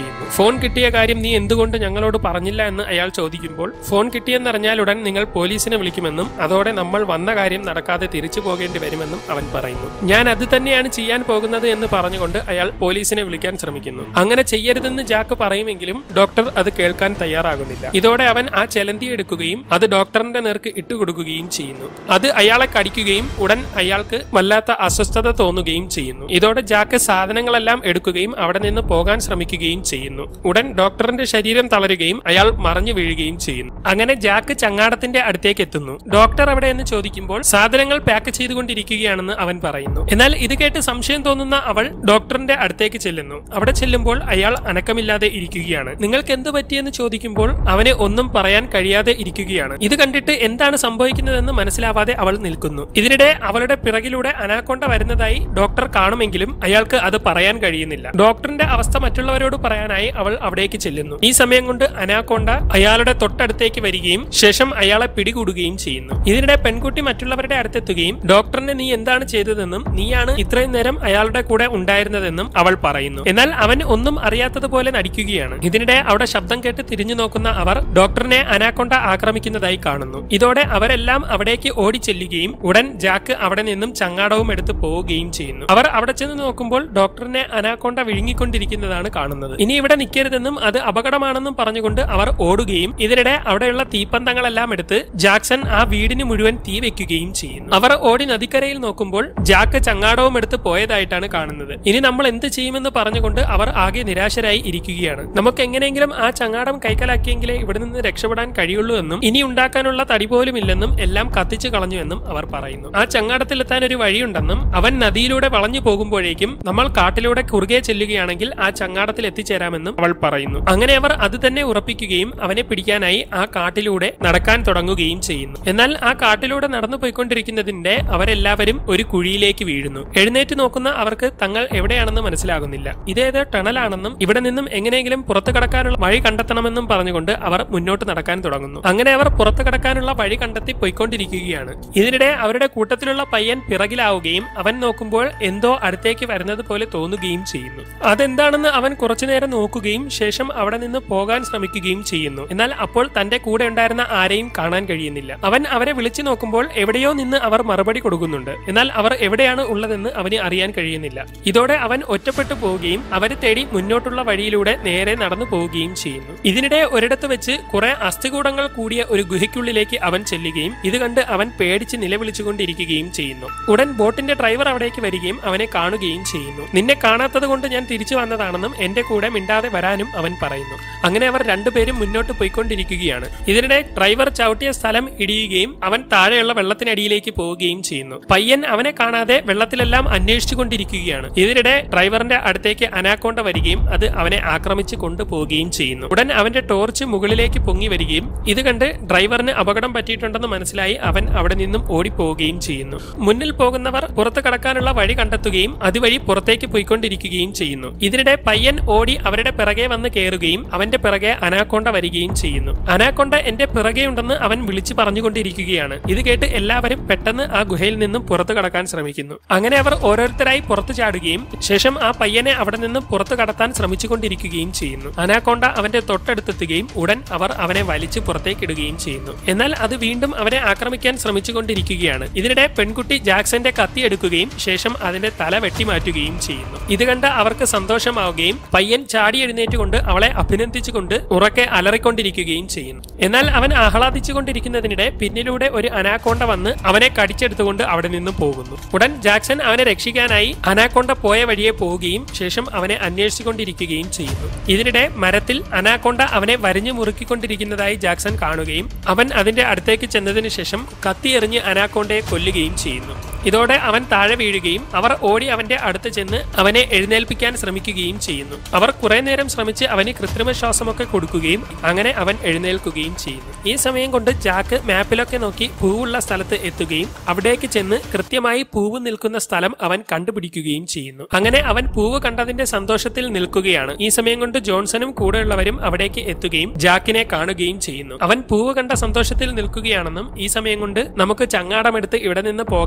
ചെയ്യുന്നു. ഫോൺ കിട്ടിയ കാര്യം നീ എന്തുകൊണ്ട് ഞങ്ങളോട് പറഞ്ഞില്ല എന്ന് അയാൾ ചോദിക്കുമ്പോൾ ഫോൺ കിട്ടിയെന്നറിഞ്ഞാൽ ഉടൻ നിങ്ങൾ പോലീസിനെ വിളിക്കുമെന്നും അതോടെ നമ്മൾ വന്ന കാര്യം നടക്കാതെ തിരിച്ചു പോകേണ്ടി വരുമെന്നും അവൻ പറയുന്നു. ഞാൻ അത് തന്നെയാണ് ചെയ്യാൻ പോകുന്നത് എന്ന് പറഞ്ഞുകൊണ്ട് അയാൾ പോലീസിനെ വിളിക്കാൻ ശ്രമിക്കുന്നു. അങ്ങനെ ചെയ്യരുതെന്ന് ജാക്ക് പറയുമെങ്കിലും ഡോക്ടർ അത് കേൾക്കാൻ തയ്യാറാകുന്നില്ല. ഇതോടെ അവൻ ആ ചെലന്തി എടുക്കുകയും അത് ഡോക്ടറിന്റെ നേർക്ക് ഇട്ടുകൊടുക്കുകയും ചെയ്യുന്നു. അത് അയാളെ കടിക്കുകയും ഉടൻ അയാൾക്ക് വല്ലാത്ത അസ്വസ്ഥത തോന്നുകയും ചെയ്യുന്നു. ഇതോടെ ജാക്ക് സാധനങ്ങളെല്ലാം എടുക്കുകയും അവിടെ നിന്ന് പോകാൻ ശ്രമിക്കുകയും ചെയ്യുന്നു. ഉടൻ ഡോക്ടറിന്റെ ശരീരം തളരുകയും അയാൾ മറിഞ്ഞു വീഴുകയും ചെയ്യുന്നു. അങ്ങനെ ജാക്ക് ചങ്ങാടത്തിന്റെ അടുത്തേക്ക് എത്തുന്നു. ഡോക്ടർ എവിടെ എന്ന് ചോദിക്കുമ്പോൾ സാധനങ്ങൾ പാക്ക് ചെയ്തുകൊണ്ടിരിക്കുകയാണെന്ന് അവൻ പറയുന്നു. എന്നാൽ ഇത് കേട്ട് സംശയം തോന്നുന്ന അവൾ ഡോക്ടറിന്റെ അടുത്തേക്ക് ചെല്ലുന്നു. അവിടെ ചെല്ലുമ്പോൾ അയാൾ അനക്കമില്ലാതെ ഇരിക്കുകയാണ്. നിങ്ങൾക്ക് എന്ത് പറ്റിയെന്ന് ചോദിക്കുമ്പോൾ അവന് ഒന്നും പറയാൻ കഴിയാതെ ഇരിക്കുകയാണ്. ഇത് കണ്ടിട്ട് എന്താണ് സംഭവിക്കുന്നതെന്ന് മനസ്സിലാവാതെ അവൾ നിൽക്കുന്നു. ഇതിനിടെ അവളുടെ പിറകിലൂടെ അനാക്കോണ്ട വരുന്നതായി ഡോക്ടർ കാണുമെങ്കിലും അയാൾക്ക് അത് പറയാൻ കഴിയുന്നില്ല. ഡോക്ടറിന്റെ അവസ്ഥ മറ്റുള്ളവരോട് പറയാനായി അവൾ അവിടേക്ക് ചെല്ലുന്നു. ഈ സമയം കൊണ്ട് അനാക്കോണ്ട അയാളുടെ തൊട്ടടുത്തേക്ക് വരികയും ശേഷം അയാളെ പിടികൂടുകയും ചെയ്യുന്നു. ഇതിനിടെ പെൺകുട്ടി മറ്റുള്ളവരുടെ അടുത്തെത്തുകയും ഡോക്ടറിനെ നീ എന്താണ് ചെയ്തതെന്നും നീയാണ് ഇത്രയും നേരം അയാളുടെ കൂടെ ഉണ്ടായിരുന്നതെന്നും അവൾ പറയുന്നു. എന്നാൽ അവൻ ഒന്നും അറിയാത്തതുപോലെ നടിക്കുകയാണ്. ഇതിനിടെ അവിടെ ശബ്ദം കേട്ട് തിരിഞ്ഞു നോക്കുന്ന അവർ ഡോക്ടറിനെ അനാക്കോണ്ട ആക്രമിക്കുന്നതായി കാണുന്നു. ഇതോടെ അവരെല്ലാം അവിടേക്ക് ഓടിച്ചെല്ലുകയും ഉടൻ ജാക്ക് അവിടെ നിന്നും ചങ്ങാടവും എടുത്ത് പോവുകയും ചെയ്യുന്നു. അവർ അവിടെ ചെന്ന് നോക്കുമ്പോൾ ഡോക്ടറിനെ അനാക്കോണ്ട വിഴുങ്ങിക്കൊണ്ടിരിക്കുന്നതാണ് കാണുന്നത്. ഇനി ഇവിടെ നിൽക്കരുതെന്നും അത് അപകടമാണെന്നും പറഞ്ഞുകൊണ്ട് അവർ ഓടുകയും ഇതിനിടെ അവിടെയുള്ള തീപ്പന്തങ്ങളെല്ലാം എടുത്ത് ജാക്സൺ ആ വീടിന് മുഴുവൻ തീ വെക്കുകയും ചെയ്യുന്നു. അവർ ഓടി നദിക്കരയിൽ നോക്കുമ്പോൾ ജാക്ക് ചങ്ങാടവും എടുത്ത് പോയതായിട്ടാണ് കാണുന്നത്. ഇനി നമ്മൾ എന്ത് ചെയ്യുമെന്ന് പറഞ്ഞുകൊണ്ട് അവർ ആകെ നിരാശരായി ഇരിക്കുകയാണ്. നമുക്ക് എങ്ങനെയെങ്കിലും ആ ചങ്ങാടം കൈക്കലാക്കിയെങ്കിലേ ഇവിടെ നിന്ന് രക്ഷപ്പെടാൻ കഴിയുള്ളൂ എന്നും ഇനി ഉണ്ടാക്കാനുള്ള തടി പോലും ഇല്ലെന്നും എല്ലാം കത്തിച്ചു കളഞ്ഞു എന്നും അവർ പറയുന്നു. ആ ചങ്ങാടത്തിലെത്താൻ ഒരു വഴിയുണ്ടെന്നും അവൻ നദിയിലൂടെ വളഞ്ഞു പോകുമ്പോഴേക്കും നമ്മൾ കാട്ടിലൂടെ കുറുകെ ചെല്ലുകയാണെങ്കിൽ ആ ചങ്ങാടത്തിൽ എത്തിച്ചേരാമെന്നും അവൾ പറയുന്നു. അങ്ങനെ അവർ അത് തന്നെ ഉറപ്പിക്കുകയും അവനെ പിടിക്കാനായി ആ കാട്ടിലൂടെ നടക്കാൻ തുടങ്ങുകയും ചെയ്യുന്നു. എന്നാൽ ആ കാട്ടിലൂടെ നടന്നു പോയിക്കൊണ്ടിരിക്കുന്നതിന്റെ അവരെല്ലാവരും ഒരു കുഴിയിലേക്ക് വീഴുന്നു. എഴുന്നേറ്റ് നോക്കുന്ന അവർക്ക് തങ്ങൾ എവിടെയാണെന്ന് മനസ്സിലാകുന്നില്ല. ഇതേത് ടണലാണെന്നും ഇവിടെ നിന്നും എങ്ങനെയെങ്കിലും പുറത്തു കടക്കാനുള്ള വഴി കണ്ടെത്തണമെന്നും പറഞ്ഞുകൊണ്ട് അവർ മുന്നോട്ട് നടക്കാൻ തുടങ്ങുന്നു. അങ്ങനെ അവർ പുറത്തു കടക്കാനുള്ള വഴി കണ്ടെത്തി പോയിക്കൊണ്ടിരിക്കുകയാണ്. ഇതിനിടെ അവരുടെ കൂട്ടത്തിലുള്ള പയ്യൻ പിറകിലാവുകയും അവൻ നോക്കുമ്പോൾ എന്തോ അടുത്തേക്ക് വരുന്നത് പോലെ തോന്നുകയും ചെയ്യുന്നു. അതെന്താണെന്ന് അവൻ കുറച്ചുനേരം നോക്കുകയും ശേഷം അവിടെ നിന്ന് പോകാൻ ശ്രമിക്കുകയും ചെയ്യുന്നു. എന്നാൽ അപ്പോൾ തന്റെ കൂടെ ഉണ്ടായിരുന്ന ആരെയും കാണാൻ കഴിയുന്നില്ല. അവൻ അവരെ വിളിച്ചു നോക്കുമ്പോൾ എവിടെയോ നിന്ന് അവർ മറുപടി കൊടുക്കുന്നുണ്ട്. എന്നാൽ അവർ എവിടെയാണ് ഉള്ളതെന്ന് അവന് അറിയാൻ കഴിയുന്നില്ല. ഇതോടെ അവൻ ഒറ്റപ്പെട്ടു പോവുകയും അവരെ തേടി മുന്നോട്ടുള്ള വഴിയിലൂടെ നേരെ നടന്നു പോവുകയും ചെയ്യുന്നു. ഇതിനിടെ ഒരിടത്ത് വെച്ച് കുറെ അസ്ഥികൂടങ്ങൾ കൂടിയ ഒരു ഗുഹയ്ക്കുള്ളിലേക്ക് അവൻ ചെല്ലുകയും ഇത് കണ്ട് അവൻ പേടിച്ച് നിലവിളിച്ചുകൊണ്ടിരിക്കുകയും ചെയ്യുന്നു. ഉടൻ ബോട്ടിന്റെ ഡ്രൈവർ അവിടേക്ക് വരികയും അവനെ കാണുകയും ചെയ്യുന്നു. നിന്നെ കാണാത്തത് കൊണ്ട് ഞാൻ തിരിച്ചു വന്നതാണെന്നും എന്റെ കൂടെ മിണ്ടാതെ വരാനും അവൻ പറയുന്നു. അങ്ങനെ അവർ രണ്ടുപേരും മുന്നോട്ട് പോയിക്കൊണ്ടിരിക്കുകയാണ്. ഇതിനിടെ ഡ്രൈവർ ചവിട്ടിയ സ്ഥലം ഇടിയുകയും അവൻ താഴെയുള്ള വെള്ളത്തിനടിയിലേക്ക് പോവുകയും ചെയ്യുന്നു. പയ്യൻ അവനെ കാണാതെ വെള്ളത്തിലെല്ലാം അന്വേഷിച്ചു കൊണ്ടിരിക്കുകയാണ്. ഇതിനിടെ ഡ്രൈവറിന്റെ അടുത്തേക്ക് അനാക്കോണ്ട വരികയും അത് അവനെ ആക്രമിച്ച് കൊണ്ടുപോവുകയും ചെയ്യുന്നു. ഉടൻ അവന്റെ ടോർച്ച് മുകളിലേക്ക് പൊങ്ങി വരികയും ഇത് കണ്ട് ഡ്രൈവറിന് അപകടം പറ്റിയിട്ടുണ്ടെന്ന് മനസ്സിലായി അവൻ അവിടെ നിന്നും ഓടിപ്പോവുകയും ചെയ്യുന്നു. മുന്നിൽ പോകുന്നവർ പുറത്തു കടക്കാനുള്ള വഴി കണ്ടെത്തുകയും അതുവഴി പുറത്തേക്ക് പോയിക്കൊണ്ടിരിക്കുകയും ചെയ്യുന്നു. ഇതിനിടെ പയ്യൻ ഓടി അവരുടെ പിറകെ വന്ന് കയറുകയും അവന്റെ പിറകെ അനാക്കോണ്ട വരികയും ചെയ്യുന്നു. അനാക്കോണ്ട എന്റെ പിറകെ ഉണ്ടെന്ന് അവൻ വിളിച്ചു പറഞ്ഞുകൊണ്ടിരിക്കുകയാണ്. ഇത് കേട്ട് എല്ലാവരും പെട്ടെന്ന് ആ ഗുഹയിൽ നിന്നും പുറത്തു കടക്കാൻ ശ്രമിക്കുന്നു. അങ്ങനെ അവർ ഓരോരുത്തരായി പുറത്തു ചാടുകയും ശേഷം ആ പയ്യനെ അവിടെ നിന്നും പുറത്തു കടത്താൻ ശ്രമിച്ചുകൊണ്ടിരിക്കുകയും ചെയ്യുന്നു. അനാക്കോണ്ട അവന്റെ തൊട്ടടുത്തെത്തുകയും ഉടൻ അവർ അവനെ വലിച്ചു പുറത്തേക്കിടുകയും ചെയ്യുന്നു. എന്നാൽ അത് വീണ്ടും അവരെ ആക്രമിക്കാൻ ശ്രമിച്ചുകൊണ്ടിരിക്കുകയാണ്. ഇതിനിടെ പെൺകുട്ടി ജാക്സന്റെ കത്തി എടുക്കുകയും ശേഷം അതിന്റെ തല വെട്ടിമാറ്റുകയും ചെയ്യുന്നു. ഇത് കണ്ട് അവർക്ക് സന്തോഷമാവുകയും പയ്യൻ ചാടി എഴുന്നേറ്റുകൊണ്ട് അവളെ അഭിനന്ദിച്ചുകൊണ്ട് ഉറക്കെ അലറിക്കൊണ്ടിരിക്കുകയും ചെയ്യുന്നു. എന്നാൽ അവൻ ആഹ്ലാദിച്ചുകൊണ്ടിരിക്കുന്നതിനിടെ പിന്നിലൂടെ ഒരു അനാക്കോണ്ട വന്ന് അവനെ കടിച്ചെടുത്തുകൊണ്ട് അവിടെ നിന്നും പോകുന്നു. ഉടൻ ജാക്സൺ അവനെ രക്ഷിക്കാനായി അനാക്കോണ്ട പോയ വഴിയെ പോവുകയും ശേഷം അവനെ അന്വേഷിച്ചുകൊണ്ടിരിക്കുകയും ചെയ്യുന്നു. ഇതിനിടെ മരത്തിൽ അനാക്കോണ്ട അവനെ വരിഞ്ഞു മുറുക്കിക്കൊണ്ടിരിക്കുന്നതായി ജാക്സൺ കാണുകയും അവൻ അതിന്റെ അടുത്തേക്ക് ചെന്നതിന് ശേഷം കത്തിയെറിഞ്ഞ് അനാക്കോണ്ടയെ കൊല്ലുകയും ചെയ്യുന്നു. ഇതോടെ അവൻ താഴെ വീഴുകയും അവർ ഓടി അവന്റെ അടുത്ത് ചെന്ന് അവനെ എഴുന്നേൽപ്പിക്കാൻ ശ്രമിക്കുകയും ചെയ്യുന്നു. അവർ കുറെ നേരം ശ്രമിച്ച് അവന് കൃത്രിമ ശ്വാസമൊക്കെ കൊടുക്കുകയും അങ്ങനെ അവൻ എഴുന്നേൽക്കുകയും ചെയ്യുന്നു. ഈ സമയം കൊണ്ട് ജാക്ക് മാപ്പിലൊക്കെ നോക്കി പൂവുള്ള സ്ഥലത്ത് എത്തുകയും അവിടേക്ക് ചെന്ന് കൃത്യമായി പൂവ് നിൽക്കുന്ന സ്ഥലം അവൻ കണ്ടുപിടിക്കുകയും ചെയ്യുന്നു. അങ്ങനെ അവൻ പൂവ് കണ്ടതിന്റെ സന്തോഷത്തിൽ നിൽക്കുകയാണ്. ഈ സമയം കൊണ്ട് ജോൺസണും കൂടെയുള്ളവരും അവിടേക്ക് എത്തുകയും ജാക്കിനെ കാണുകയും ചെയ്യുന്നു. അവൻ പൂവ് കണ്ട സന്തോഷത്തിൽ നിൽക്കുകയാണെന്നും ഈ സമയം കൊണ്ട് നമുക്ക് ചങ്ങാടമെടുത്ത് ഇവിടെ നിന്ന് പോകാമെന്നും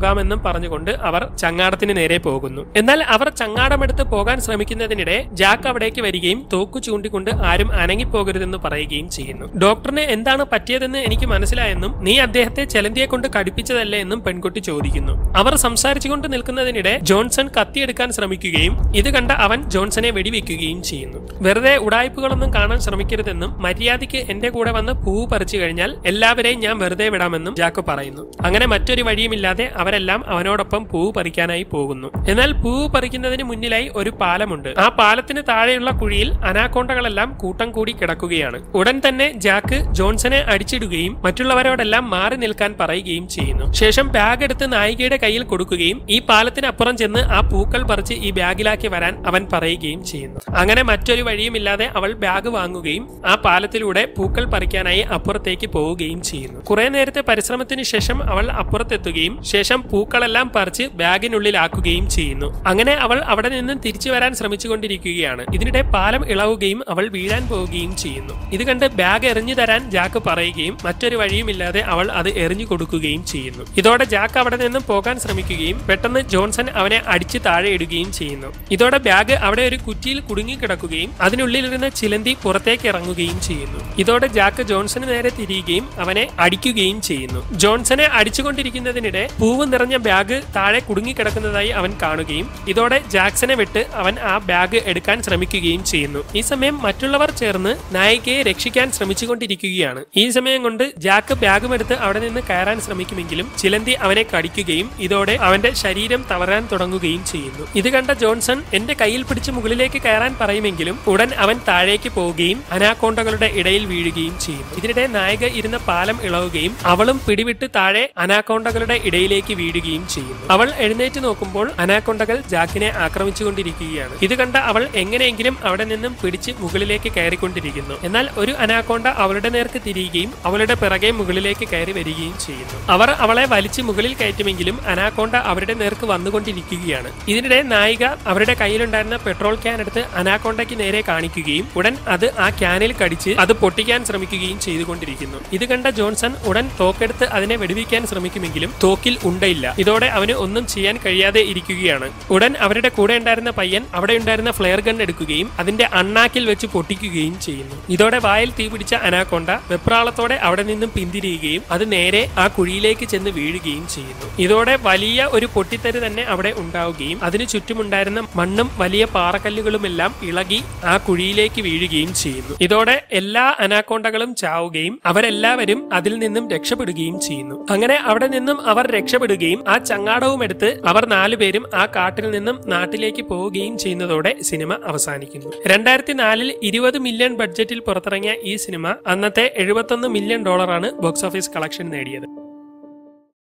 പറഞ്ഞുകൊണ്ട് അവർ ചങ്ങാടത്തിന് നേരെ പോകുന്നു. എന്നാൽ അവർ ചങ്ങാടമെടുത്ത് പോകാൻ ശ്രമിക്കുന്നതിനിടെ ജാക്ക് അവിടേക്ക് വരികയും തോക്കു ചൂണ്ടിക്കൊണ്ട് ആരും അനങ്ങിപ്പോകരുതെന്ന് പറയുകയും ചെയ്യുന്നു. ഡോക്ടറിന് എന്താണ് പറ്റിയതെന്ന് എനിക്ക് മനസ്സിലായെന്നും നീ അദ്ദേഹത്തെ ചെലന്തിയെ കൊണ്ട് കടിപ്പിച്ചതല്ലേ എന്നും പെൺകുട്ടി ചോദിക്കുന്നു. അവർ സംസാരിച്ചുകൊണ്ട് നിൽക്കുന്നതിനിടെ ജോൺസൺ കത്തിയെടുക്കാൻ ശ്രമിക്കുകയും ഇത് കണ്ട അവൻ ജോൺസനെ വെടിവെക്കുകയും ചെയ്യുന്നു. വെറുതെ ഉടായ്പകളൊന്നും കാണാൻ ശ്രമിക്കരുതെന്നും മര്യാദയ്ക്ക് എന്റെ കൂടെ വന്ന് പൂവ് പറിച്ചു കഴിഞ്ഞാൽ എല്ലാവരെയും ഞാൻ വെറുതെ വിടാമെന്നും ജാക്ക് പറയുന്നു. അങ്ങനെ മറ്റൊരു വഴിയുമില്ലാതെ അവരെല്ലാം അവനോടൊപ്പം പൂവ് പറിക്കാനായി പോകുന്നു. എന്നാൽ പൂവ് പറിക്കുന്നതിന് മുന്നിലായി ഒരു പാലമുണ്ട്. ആ പാലത്തിന് താഴെയുള്ള കുഴിയിൽ അനാക്കോണ്ടകളെല്ലാം കൂട്ടം കൂടി കിടക്കുകയാണ്. ഉടൻ തന്നെ ജാക്ക് ജോൺസനെ അടിച്ചിടുകയും മറ്റുള്ളവരോടെല്ലാം മാറി നിൽക്കാൻ പറയുകയും ചെയ്യുന്നു. ശേഷം ബാഗ് എടുത്ത് നായികയുടെ കയ്യിൽ കൊടുക്കുകയും ഈ പാലത്തിനപ്പുറം ചെന്ന് ആ പൂക്കൾ പറിച്ച് ഈ ബാഗിലാക്കി വരാൻ അവൻ പറയുകയും ചെയ്യുന്നു. അങ്ങനെ മറ്റൊരു വഴിയുമില്ലാതെ അവൾ ബാഗ് വാങ്ങുകയും ആ പാലത്തിലൂടെ പൂക്കൾ പറിക്കാനായി അപ്പുറത്തേക്ക് പോവുകയും ചെയ്യുന്നു. കുറെ നേരത്തെ പരിശ്രമത്തിന് ശേഷം അവൾ അപ്പുറത്തെത്തുകയും ശേഷം പൂക്കളെല്ലാം പറിച്ച് ബാഗിനുള്ളിലാക്കുകയും ചെയ്യുന്നു. അങ്ങനെ അവൾ അവിടെ നിന്നും തിരിച്ചു വരാൻ ശ്രമിച്ചുകൊണ്ടിരിക്കുകയാണ്. ഇതിനിടെ പാലം ഇളവുകയും അവൾ വീഴാൻ പോവുകയും ചെയ്യുന്നു. ഇത് കണ്ട് ബാഗ് എറിഞ്ഞു തരാൻ ജാക്ക് പറയുകയും മറ്റൊരു വഴിയുമില്ലാതെ അവൾ അത് എറിഞ്ഞു കൊടുക്കുകയും ചെയ്യുന്നു. ഇതോടെ ജാക്ക് അവിടെ നിന്നും പോകാൻ ശ്രമിക്കുകയും പെട്ടെന്ന് ജോൺസൺ അവനെ അടിച്ച് താഴെ ഇടുകയും ചെയ്യുന്നു. ഇതോടെ ബാഗ് അവിടെ ഒരു കുറ്റിയിൽ കുടുങ്ങിക്കിടക്കുകയും അതിനുള്ളിലിരുന്ന ചിലന്തി പുറത്തേക്ക് ഇറങ്ങുകയും ചെയ്യുന്നു. ഇതോടെ ജാക്ക് ജോൺസന് നേരെ തിരിയുകയും അവനെ അടിക്കുകയും ചെയ്യുന്നു. ജോൺസനെ അടിച്ചുകൊണ്ടിരിക്കുന്നതിനിടെ പൂവ് നിറഞ്ഞ ബാഗ് താഴെ കുടുങ്ങിക്കിടക്കുന്നതായി അവൻ കാണുകയും ഇതോടെ ജാക്സനെ വിട്ട് അവൻ ആ ബാഗ് എടുക്കാൻ ശ്രമിക്കുകയും ചെയ്യുന്നു. ഈ സമയം മറ്റുള്ളവർ ചേർന്ന് നായികയെ രക്ഷിക്കാൻ ശ്രമിച്ചുകൊണ്ടിരിക്കുകയാണ്. ഈ സമയം കൊണ്ട് ജാക്ക് ബാഗുമെടുത്ത് അവിടെ നിന്ന് കയറാൻ ശ്രമിക്കുമെങ്കിലും ചിലന്തി അവനെ കടിക്കുകയും ഇതോടെ അവന്റെ ശരീരം തളരാൻ തുടങ്ങുകയും ചെയ്യുന്നു. ഇത് കണ്ട ജോൺസൺ എന്റെ കയ്യിൽ പിടിച്ച് മുകളിലേക്ക് കയറാൻ പറയുമെങ്കിലും ഉടൻ അവൻ താഴേക്ക് പോവുകയും അനാക്കോണ്ടകളുടെ ഇടയിൽ വീഴുകയും ചെയ്യുന്നു. ഇതിനിടെ നായിക ഇരുന്ന പാലം ഇളവുകയും അവളും പിടിവിട്ട് താഴെ അനാക്കോണ്ടകളുടെ ഇടയിലേക്ക് വീഴുകയും ചെയ്യുന്നു. അവൾ എഴുന്നേറ്റ് നോക്കുമ്പോൾ അനാക്കോണ്ടകൾ ജാക്കിനെ ആക്രമിച്ചുകൊണ്ടിരിക്കുകയാണ്. ഇത് കണ്ട അവൾ എങ്ങനെയെങ്കിലും അവിടെ നിന്നും പിടിച്ച് മുകളിലേക്ക് കയറിക്കൊണ്ടിരിക്കുന്നു. എന്നാൽ ഒരു അനാക്കോണ്ട അവളുടെ നേർക്ക് തിരിയുകയും അവളുടെ പിറകെ മുകളിലേക്ക് കയറി വരികയും ചെയ്യുന്നു. അവർ അവളെ വലിച്ച് മുകളിൽ കയറ്റുമെങ്കിലും അനാക്കോണ്ട അവരുടെ നേർക്ക് വന്നുകൊണ്ടിരിക്കുകയാണ്. ഇതിനിടെ നായിക അവരുടെ കയ്യിലുണ്ടായിരുന്ന പെട്രോൾ ക്യാൻ എടുത്ത് അനാക്കോണ്ടയ്ക്ക് നേരെ കാണിക്കുകയും ഉടൻ അത് ആ ക്യാനിൽ കടിച്ച് അത് പൊട്ടിക്കാൻ ശ്രമിക്കുകയും ചെയ്തുകൊണ്ടിരിക്കുന്നു. ഇത് കണ്ട ജോൺസൺ ഉടൻ തോക്കെടുത്ത് അതിനെ വെടിവെക്കാൻ ശ്രമിക്കുമെങ്കിലും തോക്കിൽ ഉണ്ടയില്ല. ഇതോടെ അവന് ഒന്നും ചെയ്യാൻ കഴിയാതെ ഇരിക്കുകയാണ്. ഉടൻ അവരുടെ കൂടെ ഉണ്ടായിരുന്ന പയ്യൻ അവിടെ ഉണ്ടായിരുന്ന ഫ്ലെയർ ഗൺ എടുക്കുകയും അതിന്റെ അണ്ണാക്കിൽ വെച്ച് പൊട്ടിക്കുകയും ചെയ്യുന്നു. ഇതോടെ വായിൽ തീ പിടിച്ച അനാക്കോണ്ട വെപ്രാളത്തോടെ അവിടെ നിന്നും പിന്തിരിയുകയും അത് നേരെ ആ കുഴിയിലേക്ക് ചെന്ന് വീഴുകയും ചെയ്യുന്നു. ഇതോടെ വലിയ ഒരു പൊട്ടിത്തെറി തന്നെ അവിടെ ഉണ്ടാവുകയും അതിനു ചുറ്റുമുണ്ടായിരുന്ന മണ്ണും വലിയ പാറക്കല്ലുകളുമെല്ലാം ഇളകി ആ കുഴിയിലേക്ക് വീഴുകയും ചെയ്യുന്നു. ഇതോടെ എല്ലാ അനാക്കോണ്ടകളും ചാവുകയും അവരെല്ലാവരും അതിൽ നിന്നും രക്ഷപ്പെടുകയും ചെയ്യുന്നു. അങ്ങനെ അവിടെ നിന്നും അവർ രക്ഷപ്പെടുകയും ആ ചങ്ങാടവും എടുത്ത് അവർ 4 പേരും ആ കാട്ടിൽ നിന്നും നാട്ടിലേക്ക് പോവുകയും ചെയ്യുന്നതോടെ സിനിമ അവസാനിക്കുന്നു. 2004 20 മില്യൺ ബഡ്ജറ്റിൽ പുറത്തിറങ്ങിയ ഈ സിനിമ അന്നത്തെ $71 മില്യൺ ബോക്സ് ഓഫീസ് കളക്ഷൻ നേടിയത്.